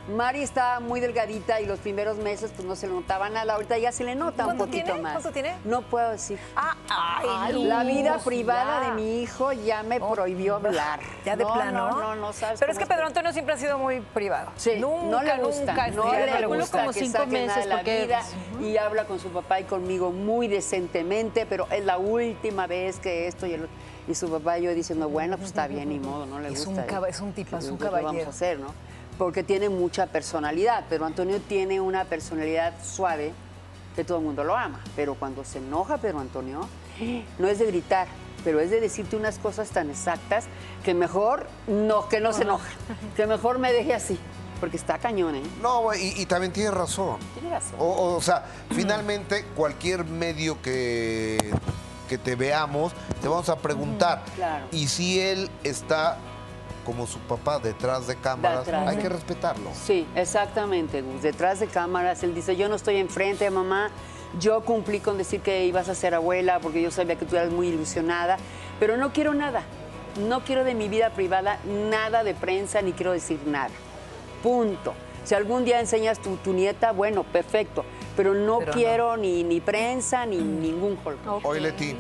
Mari estaba muy delgadita y los primeros meses pues no se le notaba nada. Ahorita ya se le nota un poquito más. ¿Cuánto tiene? No puedo decir. Ay, la vida Luz, privada ya. de mi hijo ya me prohibió hablar. ¿Ya de plano? No sabes. Pero es que Pedro Antonio siempre ha sido muy privado. Sí, nunca, no le gusta, nunca. no le gusta como que 5 saque nada meses de la porque- vida y habla con su papá y conmigo muy decentemente, pero es la última vez que esto y su papá y yo diciendo, bueno, pues está bien, ni modo, no le Es gusta. es un tipazo, un ¿Qué vamos caballero. a hacer, no? Porque tiene mucha personalidad, pero Antonio tiene una personalidad suave que todo el mundo lo ama, pero cuando se enoja Pedro Antonio, no es de gritar, pero es de decirte unas cosas tan exactas que mejor que no se enoja, que mejor me deje así, porque está cañón, ¿eh? No, y también tiene razón. Tiene razón. O sea, finalmente cualquier medio que te veamos, te vamos a preguntar. Claro. Y si él está como su papá detrás de cámaras, Detrás. hay que respetarlo. Sí, exactamente, Gus. Detrás de cámaras, él dice, yo no estoy enfrente, mamá. Yo cumplí con decir que ibas a ser abuela porque yo sabía que tú eras muy ilusionada, pero no quiero nada. No quiero de mi vida privada nada de prensa ni quiero decir nada. Punto. Si algún día enseñas tu nieta, bueno, perfecto. Pero no quiero ni prensa ni ningún holgo. Oye, Leti,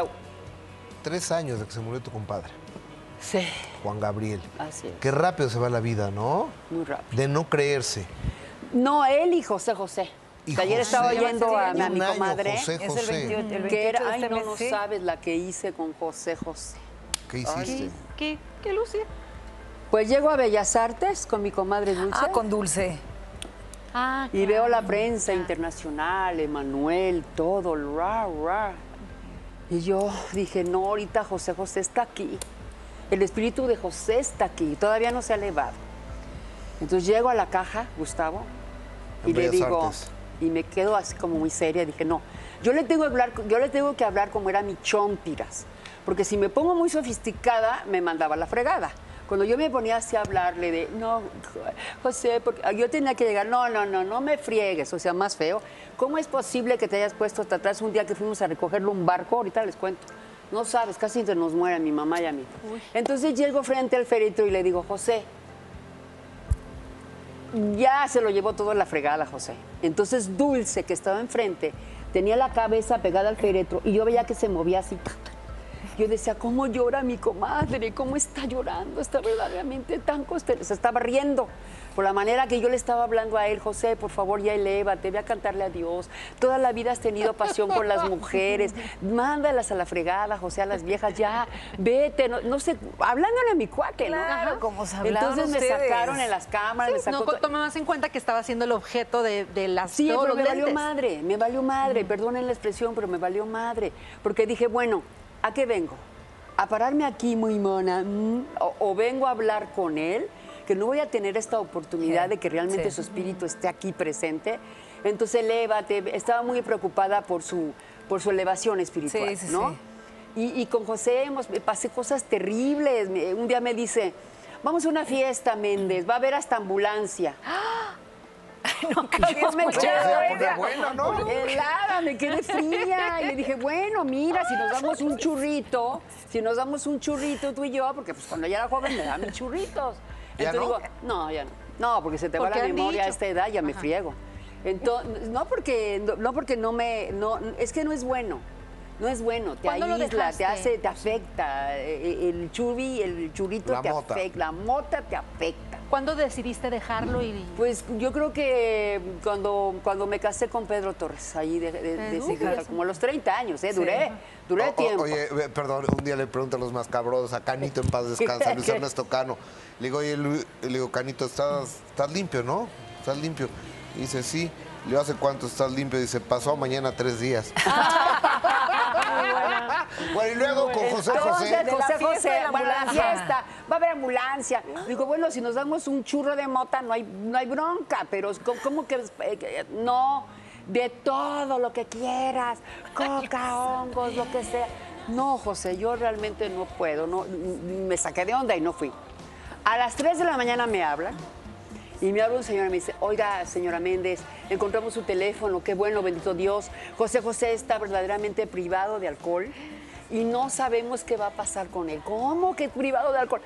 3 años de que se murió tu compadre. Sí. Juan Gabriel. Así es. Qué rápido se va la vida, ¿no? Muy rápido. De no creerse. No, él y José José. Y Que ayer José. estaba oyendo a mi Un año, comadre. José Es el José. 28, el 28 Que era, de ay, este no, mes, no sí. sabes la que hice con José José. ¿Qué hiciste? ¿Qué Lucy? Pues llego a Bellas Artes con mi comadre Dulce. Ah, con Dulce. Ah, Y veo la prensa internacional, Emanuel, todo, ra, ra. Y yo dije, no, ahorita José José está aquí. El espíritu de José está aquí, todavía no se ha elevado. Entonces llego a la caja, Gustavo, y En le Bellas digo, Artes. y me quedo así como muy seria, dije, no, yo le tengo que hablar como era mi chompiras, porque si me pongo muy sofisticada, me mandaba a la fregada. Cuando yo me ponía así a hablarle de, no, José, porque yo tenía que llegar, no me friegues, o sea, más feo. ¿Cómo es posible que te hayas puesto hasta atrás un día que fuimos a recogerle un barco? Ahorita les cuento. No sabes, casi se nos muere mi mamá y a mí. Entonces llego frente al féretro y le digo, José, ya se lo llevó todo en la fregada, José. Entonces Dulce, que estaba enfrente, tenía la cabeza pegada al féretro y yo veía que se movía así. Yo decía, ¿cómo llora mi comadre? ¿Cómo está llorando? Está verdaderamente tan consternada. Se estaba riendo por la manera que yo le estaba hablando a él. José, por favor, ya elévate, ve a cantarle a Dios. Toda la vida has tenido pasión por las mujeres. Mándalas a la fregada, José, a las viejas, ya, vete. No sé, hablándole a mi cuate, ¿no? Claro, como se hablaban Entonces me ustedes. sacaron en las cámaras, me sacó no tomé más en cuenta que estaba siendo el objeto de las Sí, todos pero los lentes. me valió madre, perdonen la expresión, pero me valió madre, porque dije, bueno, ¿a qué vengo? ¿A pararme aquí muy mona? ¿O vengo a hablar con él? Que no voy a tener esta oportunidad de que realmente su espíritu esté aquí presente. Entonces, elévate. Estaba muy preocupada por su elevación espiritual, Sí, ¿no? Y con José pasé cosas terribles. Un día me dice, vamos a una fiesta, Méndez, va a haber hasta ambulancia. Nunca Y yo me quedé bueno, ¿no? helada, me quedé fría. Y le dije, bueno, mira, si nos damos un churrito, tú y yo, porque pues cuando ya era joven me daban mis churritos. ¿Ya Entonces no? digo, no, ya no. No, porque se te va ¿Por la qué han memoria a dicho? esta edad, ya me friego. Entonces, no porque es que no es bueno. No es bueno, te ¿Cuándo lo aísla, dejaste? te afecta. El churrito La te mota. afecta, la mota te afecta. ¿Cuándo decidiste dejarlo? Pues yo creo que cuando me casé con Pedro Torres, ahí como a los 30 años, duré tiempo. Oye, perdón, un día le pregunto a los más cabrones, a Canito en paz descansa, Luis Ernesto Cano. Le digo, oye, le digo, Canito, ¿estás limpio, no? ¿Estás limpio? Y dice, sí. Le digo, ¿hace cuánto estás limpio? Dice, pasó mañana 3 días. Bueno, y luego con José José. José, bueno, la fiesta, va a haber ambulancia. Digo, bueno, si nos damos un churro de mota no hay bronca, pero ¿cómo que no? De todo lo que quieras, coca, hongos, lo que sea. No, José, yo realmente no puedo, me saqué de onda y no fui. A las 3 de la mañana me hablan. Y me habla un señor y me dice, oiga, señora Méndez, encontramos su teléfono, qué bueno, bendito Dios. José José está verdaderamente privado de alcohol y no sabemos qué va a pasar con él. ¿Cómo que privado de alcohol?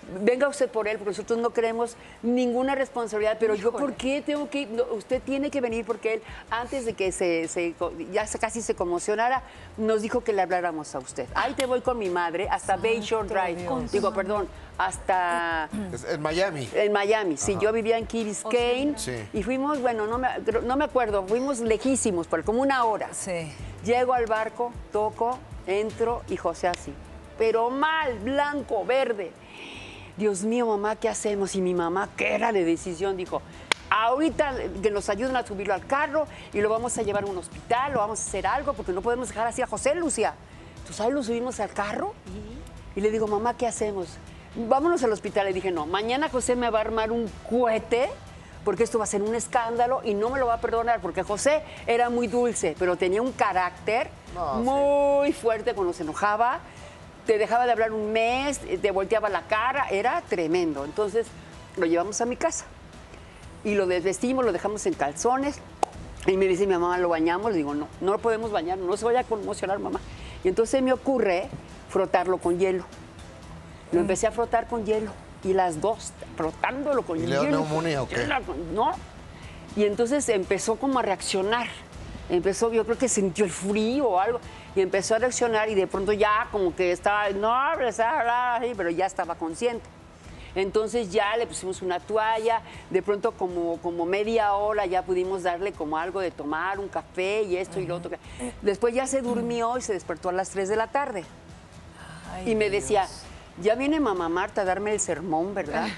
venga usted por él, porque nosotros no queremos ninguna responsabilidad, pero yo, ¿por qué tengo que ir? No, usted tiene que venir porque él, antes de que casi se conmocionara, nos dijo que le habláramos a usted. Ahí te voy con mi madre hasta Bayshore Drive. Digo, perdón, hasta... En Miami. En Miami, sí. Yo vivía en Key Biscayne y fuimos, bueno, no me acuerdo, fuimos lejísimos, por como una hora. Sí. Llego al barco, toco, entro y José así. Pero mal, blanco, verde. Dios mío, mamá, ¿qué hacemos? Y mi mamá, ¿qué era de decisión? Dijo, ahorita que nos ayuden a subirlo al carro y lo vamos a llevar a un hospital, lo vamos a hacer algo, porque no podemos dejar así a José, Lucía. Entonces ahí lo subimos al carro y le digo, mamá, ¿qué hacemos? Vámonos al hospital. Le dije, no, mañana José me va a armar un cohete porque esto va a ser un escándalo y no me lo va a perdonar, porque José era muy dulce, pero tenía un carácter muy fuerte cuando se enojaba. Te dejaba de hablar un mes, te volteaba la cara, era tremendo. Entonces lo llevamos a mi casa y lo desvestimos, lo dejamos en calzones. Y me dice mi mamá, ¿lo bañamos? Le digo, no, no lo podemos bañar, no se vaya a conmocionar, mamá. Y entonces me ocurre frotarlo con hielo. Lo empecé a frotar con hielo y las dos frotándolo con hielo. ¿Le dio neumonía o qué? No. Y entonces empezó como a reaccionar. Empezó, yo creo que sintió el frío o algo, y empezó a reaccionar y de pronto ya como que estaba, pero ya estaba consciente. Entonces ya le pusimos una toalla, de pronto como media hora ya pudimos darle como algo de tomar, un café y esto y lo otro. Después ya se durmió y se despertó a las 3 de la tarde. Ay, y me decía, ya viene mamá Marta a darme el sermón, ¿verdad?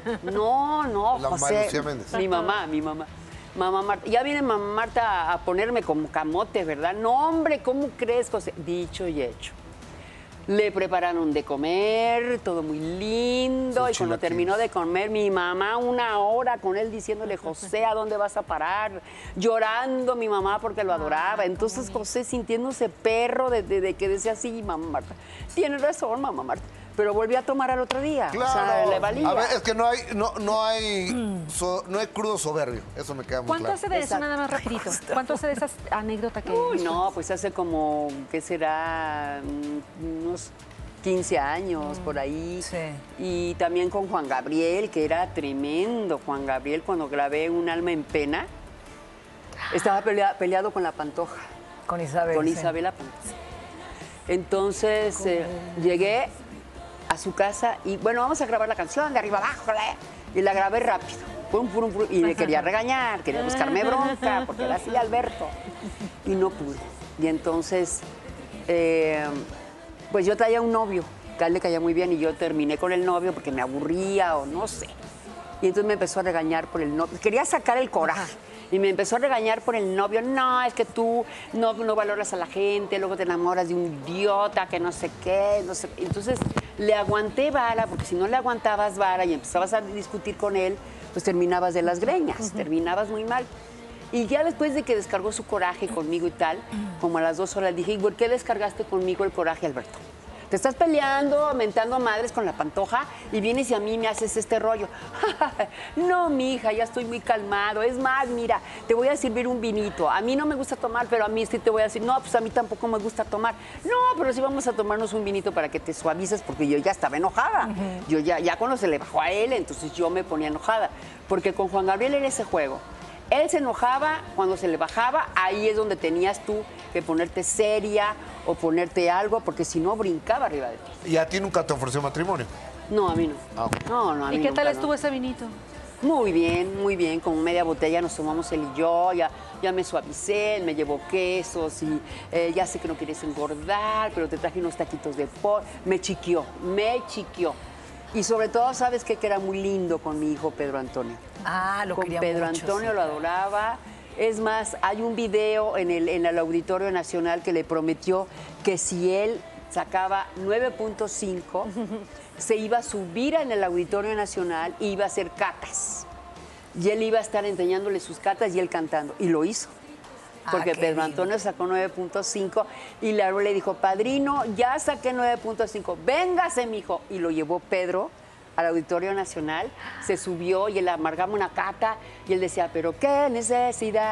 No, la José, Lucía Méndez. mi mamá. Mamá Marta, ya viene mamá Marta a ponerme como camote, ¿verdad? No, hombre, ¿cómo crees, José? Dicho y hecho. Le prepararon de comer, todo muy lindo. Y cuando terminó de comer, mi mamá 1 hora con él diciéndole, José, ¿a dónde vas a parar? Llorando mi mamá porque lo adoraba. Entonces José sintiéndose perro de que decía así, mamá Marta. Tienes razón, mamá Marta. Pero volví a tomar al otro día. Claro. O sea, le valía. A ver, es que no hay crudo soberbio. Eso me queda muy claro. ¿Cuánto hace de eso, nada más rapidito? ¿Cuánto hace de esa anécdota que... Uy, no, pues hace como, ¿qué será? Unos 15 años, por ahí. Sí. Y también con Juan Gabriel, que era tremendo. Juan Gabriel, cuando grabé Un alma en pena, estaba peleado con la Pantoja. Con Isabel. Con Isabel la Pantoja. Entonces, llegué a su casa y, bueno, vamos a grabar la canción de arriba abajo, y la grabé rápido. Y me quería regañar, quería buscarme bronca, porque era así Alberto. Y no pude. Y entonces, pues yo traía un novio, que a él le caía muy bien, y yo terminé con el novio porque me aburría o no sé. Y entonces me empezó a regañar por el novio. Quería sacar el coraje. Y me empezó a regañar por el novio. No, es que tú no valoras a la gente, luego te enamoras de un idiota que no sé qué, no sé. Entonces le aguanté vara, porque si no le aguantabas vara y empezabas a discutir con él, pues terminabas de las greñas, terminabas muy mal. Y ya después de que descargó su coraje conmigo y tal, como a las 2 horas, dije, ¿por qué descargaste conmigo el coraje, Alberto? Te estás peleando, mentando madres con la Pantoja y vienes y a mí me haces este rollo. No, mija, ya estoy muy calmado. Es más, mira, te voy a servir un vinito. A mí no me gusta tomar, pero a mí sí te voy a decir, no, pues a mí tampoco me gusta tomar. No, pero sí vamos a tomarnos un vinito para que te suavices, porque yo ya estaba enojada. Yo ya cuando se le bajó a él, entonces yo me ponía enojada. Porque con Juan Gabriel era ese juego. Él se enojaba, cuando se le bajaba, ahí es donde tenías tú que ponerte seria o ponerte algo, porque si no, brincaba arriba de ti. ¿Y a ti nunca te ofreció matrimonio? No, a mí no. Ah, ok. No, a mí ¿Y qué tal nunca, estuvo no. ese vinito? Muy bien, con media botella nos tomamos él y yo, ya me suavicé, él me llevó quesos y ya sé que no quieres engordar, pero te traje unos taquitos de pollo. Me chiquió. Y sobre todo, ¿sabes qué? Que era muy lindo con mi hijo Pedro Antonio. Ah, lo quería mucho. Con Pedro Antonio sí. Lo adoraba. Es más, hay un video en el Auditorio Nacional que le prometió que si él sacaba 9.5, se iba a subir en el Auditorio Nacional e iba a hacer catas. Y él iba a estar enseñándole sus catas y él cantando. Y lo hizo. Porque Pedro Antonio sacó 9.5 y Laro le dijo, padrino, ya saqué 9.5, véngase, mijo. Y lo llevó Pedro al Auditorio Nacional, se subió y él amargaba una cata y él decía, pero qué necesidad,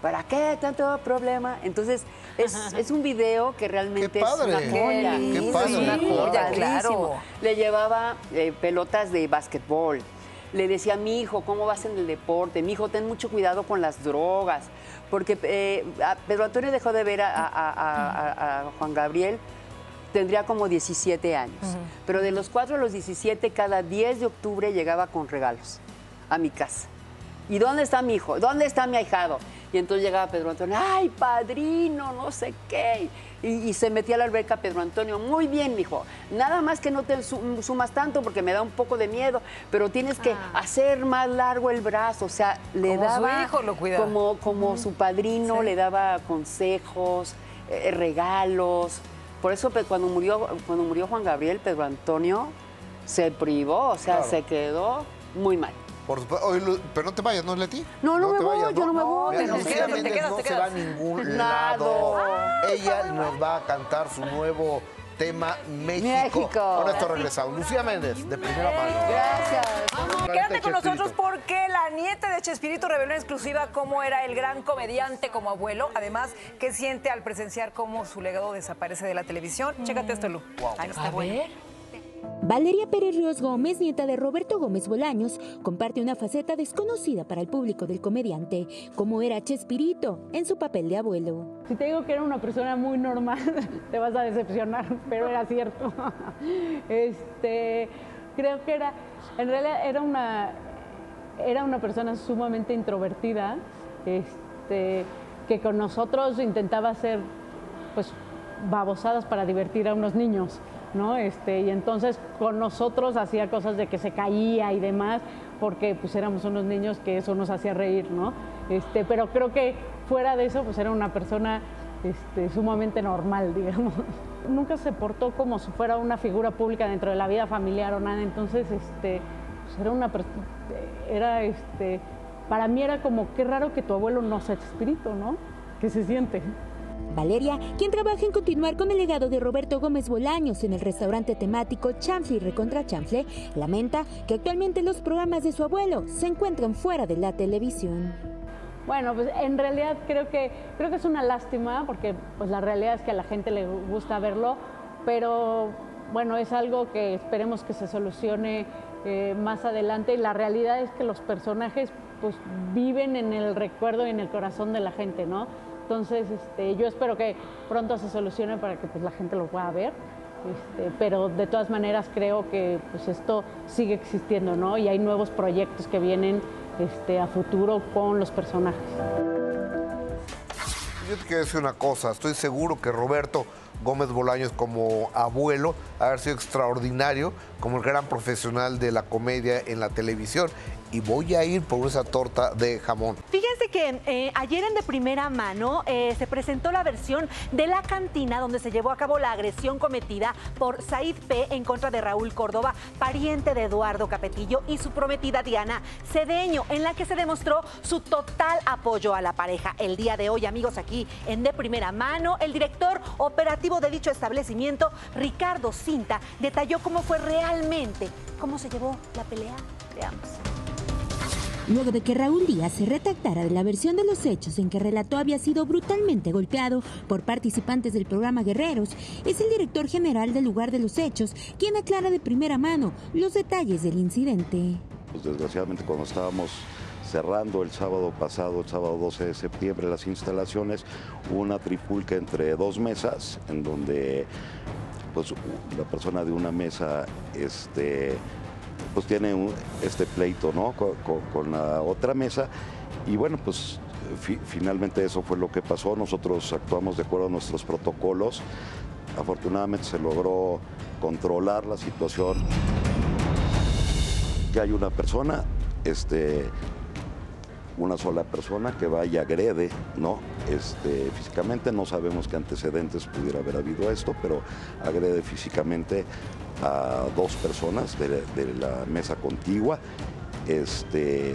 ¿para qué tanto problema? Entonces, es un video que realmente ¡Qué padre! es una joya. ¡Qué padre! Es una joya, Claro. claro. Le llevaba pelotas de básquetbol. Le decía a mi hijo, ¿cómo vas en el deporte? Mi hijo, ten mucho cuidado con las drogas. Porque Pedro Antonio dejó de ver a Juan Gabriel, tendría como 17 años. Pero de los 4 a los 17, cada 10 de octubre llegaba con regalos a mi casa. ¿Y dónde está mi hijo? ¿Dónde está mi ahijado? Y entonces llegaba Pedro Antonio, ¡ay, padrino, no sé qué! Y se metía a la alberca Pedro Antonio, muy bien, mijo, nada más que no te sumas tanto porque me da un poco de miedo, pero tienes que hacer más largo el brazo, o sea, le Como daba... su hijo lo cuidaba. Como su padrino, le daba consejos, regalos. Por eso cuando murió Juan Gabriel, Pedro Antonio se privó, o sea, se quedó muy mal. Por supuesto. Oye, pero no te vayas, ¿no, Leti? No me voy, vayas, yo no me voy. Mira, No, Lucía te Méndez quedas, no te se va a quedas. ningún Nada. lado. Ella nos va a cantar su nuevo tema México. Con esto regresamos. Lucía Méndez, de primera mano. Gracias. Quédate con nosotros porque la nieta de Chespirito reveló en exclusiva cómo era el gran comediante como abuelo. Además, qué siente al presenciar cómo su legado desaparece de la televisión. Chécate esto, Lu. Ahí está bueno. Valeria Pérez Ríos Gómez, nieta de Roberto Gómez Bolaños, comparte una faceta desconocida para el público del comediante, como era Chespirito en su papel de abuelo. Si te digo que era una persona muy normal, te vas a decepcionar, pero era cierto. Creo que en realidad era una persona sumamente introvertida, que con nosotros intentaba hacer, pues, babosadas para divertir a unos niños, ¿no? Y entonces con nosotros hacía cosas de que se caía y demás, porque pues éramos unos niños que eso nos hacía reír, ¿no? Pero creo que fuera de eso, pues era una persona sumamente normal, digamos. Nunca se portó como si fuera una figura pública dentro de la vida familiar o nada, entonces pues para mí era como, qué raro que tu abuelo no sea Chespirito, ¿no? ¿Qué se siente? Valeria, quien trabaja en continuar con el legado de Roberto Gómez Bolaños en el restaurante temático Chanfle y Recontra Chanfle, lamenta que actualmente los programas de su abuelo se encuentran fuera de la televisión. Bueno, pues en realidad creo que es una lástima porque pues la realidad es que a la gente le gusta verlo, pero bueno, es algo que esperemos que se solucione más adelante, y la realidad es que los personajes pues viven en el recuerdo y en el corazón de la gente, ¿no? Entonces, yo espero que pronto se solucione para que pues, la gente lo pueda ver, pero de todas maneras creo que pues, esto sigue existiendo, ¿no? Y hay nuevos proyectos que vienen a futuro con los personajes. Yo te quiero decir una cosa, estoy seguro que Roberto Gómez Bolaños como abuelo ha haber sido extraordinario, como el gran profesional de la comedia en la televisión. Y voy a ir por esa torta de jamón. Fíjense que ayer en De Primera Mano se presentó la versión de La Cantina, donde se llevó a cabo la agresión cometida por Said P. en contra de Raúl Córdoba, pariente de Eduardo Capetillo, y su prometida Diana Cedeño, en la que se demostró su total apoyo a la pareja. El día de hoy, amigos, aquí en De Primera Mano, el director operativo de dicho establecimiento, Ricardo Cinta, detalló cómo fue realmente, cómo se llevó la pelea. Veamos. Luego de que Raúl Díaz se retractara de la versión de los hechos en que relató había sido brutalmente golpeado por participantes del programa Guerreros, es el director general del lugar de los hechos quien aclara de primera mano los detalles del incidente. Pues desgraciadamente cuando estábamos cerrando el sábado pasado, el sábado 12 de septiembre, las instalaciones, hubo una trifulca entre dos mesas en donde pues, la persona de una mesa pues tiene este pleito, ¿no? con la otra mesa, y bueno, pues finalmente eso fue lo que pasó. Nosotros actuamos de acuerdo a nuestros protocolos. Afortunadamente se logró controlar la situación. Que hay una persona, una sola persona que va y agrede, ¿no? Físicamente, no sabemos qué antecedentes pudiera haber habido esto, pero agrede físicamente a dos personas de la mesa contigua. Te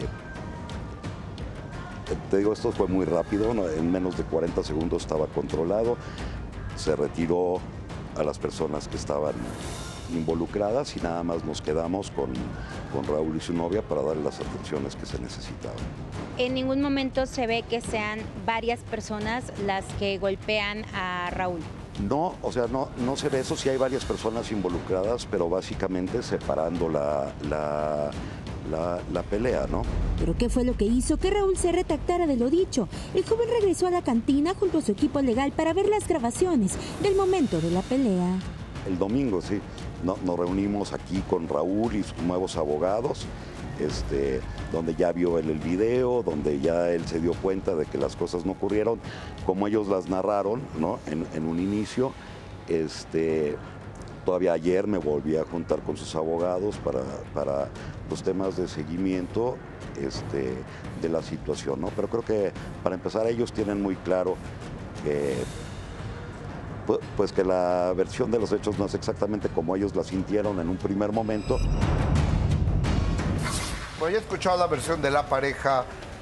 digo, esto fue muy rápido, ¿no? En menos de 40 segundos estaba controlado, se retiró a las personas que estaban involucradas y nada más nos quedamos con Raúl y su novia para darle las atenciones que se necesitaban. en ningún momento se ve que sean varias personas las que golpean a Raúl. No, o sea, no se ve eso, sí hay varias personas involucradas, pero básicamente separando la pelea, ¿no? ¿Pero qué fue lo que hizo que Raúl se retractara de lo dicho? El joven regresó a la cantina junto a su equipo legal para ver las grabaciones del momento de la pelea. El domingo, sí, nos reunimos aquí con Raúl y sus nuevos abogados, donde ya vio él el video, donde ya él se dio cuenta de que las cosas no ocurrieron como ellos las narraron, ¿no? En un inicio. Todavía ayer me volví a juntar con sus abogados para los temas de seguimiento de la situación, ¿no? Pero creo que para empezar ellos tienen muy claro que pues que la versión de los hechos no es exactamente como ellos la sintieron en un primer momento. Pues ya he escuchado la versión de la pareja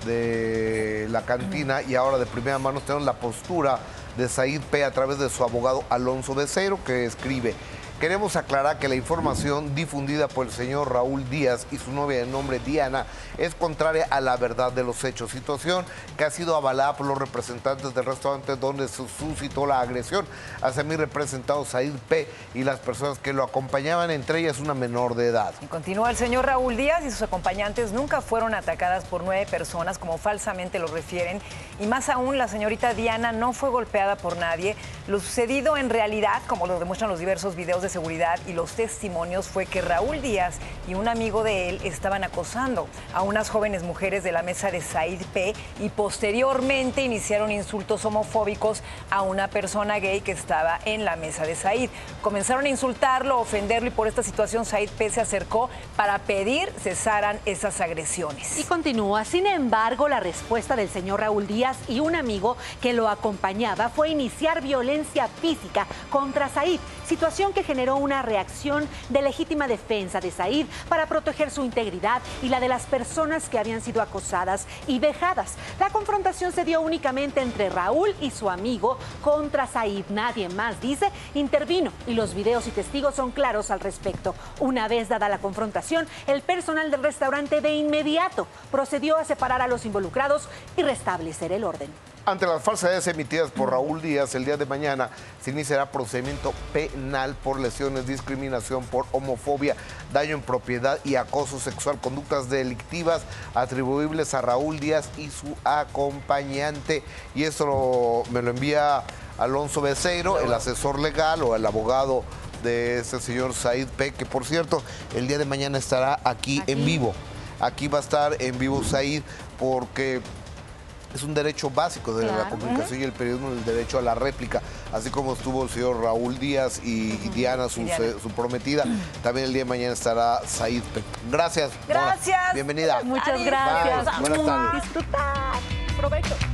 de la cantina y ahora de primera mano tenemos la postura de Said P. a través de su abogado Alonso Becerro, que escribe: queremos aclarar que la información difundida por el señor Raúl Díaz y su novia de nombre Diana es contraria a la verdad de los hechos, situación que ha sido avalada por los representantes del restaurante donde se suscitó la agresión hacia mi representado Said P. y las personas que lo acompañaban, entre ellas una menor de edad. Y continúa: el señor Raúl Díaz y sus acompañantes nunca fueron atacadas por 9 personas, como falsamente lo refieren, y más aún la señorita Diana no fue golpeada por nadie. Lo sucedido en realidad, como lo demuestran los diversos videos de seguridad y los testimonios, fue que Raúl Díaz y un amigo de él estaban acosando a unas jóvenes mujeres de la mesa de Said P. y posteriormente iniciaron insultos homofóbicos a una persona gay que estaba en la mesa de Said. Comenzaron a insultarlo, ofenderlo, y por esta situación Said P. se acercó para pedir cesaran esas agresiones. Y continúa: sin embargo, la respuesta del señor Raúl Díaz y un amigo que lo acompañaba fue iniciar violencia física contra Said, situación que generó una reacción de legítima defensa de Said para proteger su integridad y la de las personas que habían sido acosadas y vejadas. La confrontación se dio únicamente entre Raúl y su amigo contra Said. Nadie más, dice, intervino, y los videos y testigos son claros al respecto. Una vez dada la confrontación, el personal del restaurante de inmediato procedió a separar a los involucrados y restablecer el orden. Ante las falsedades emitidas por Raúl Díaz, el día de mañana se iniciará procedimiento penal por lesiones, discriminación por homofobia, daño en propiedad y acoso sexual, conductas delictivas atribuibles a Raúl Díaz y su acompañante. Y eso me lo envía Alonso Becerro, el asesor legal o el abogado de ese señor Said P., que por cierto, el día de mañana estará aquí en vivo. Aquí va a estar en vivo Said, porque es un derecho básico de la comunicación y el periodismo, el derecho a la réplica, así como estuvo el señor Raúl Díaz y Diana, su prometida. También el día de mañana estará Said P. Gracias. Gracias. Bienvenida. Muchas gracias. Bye. Buenas tardes. Disfrutar. Provecho.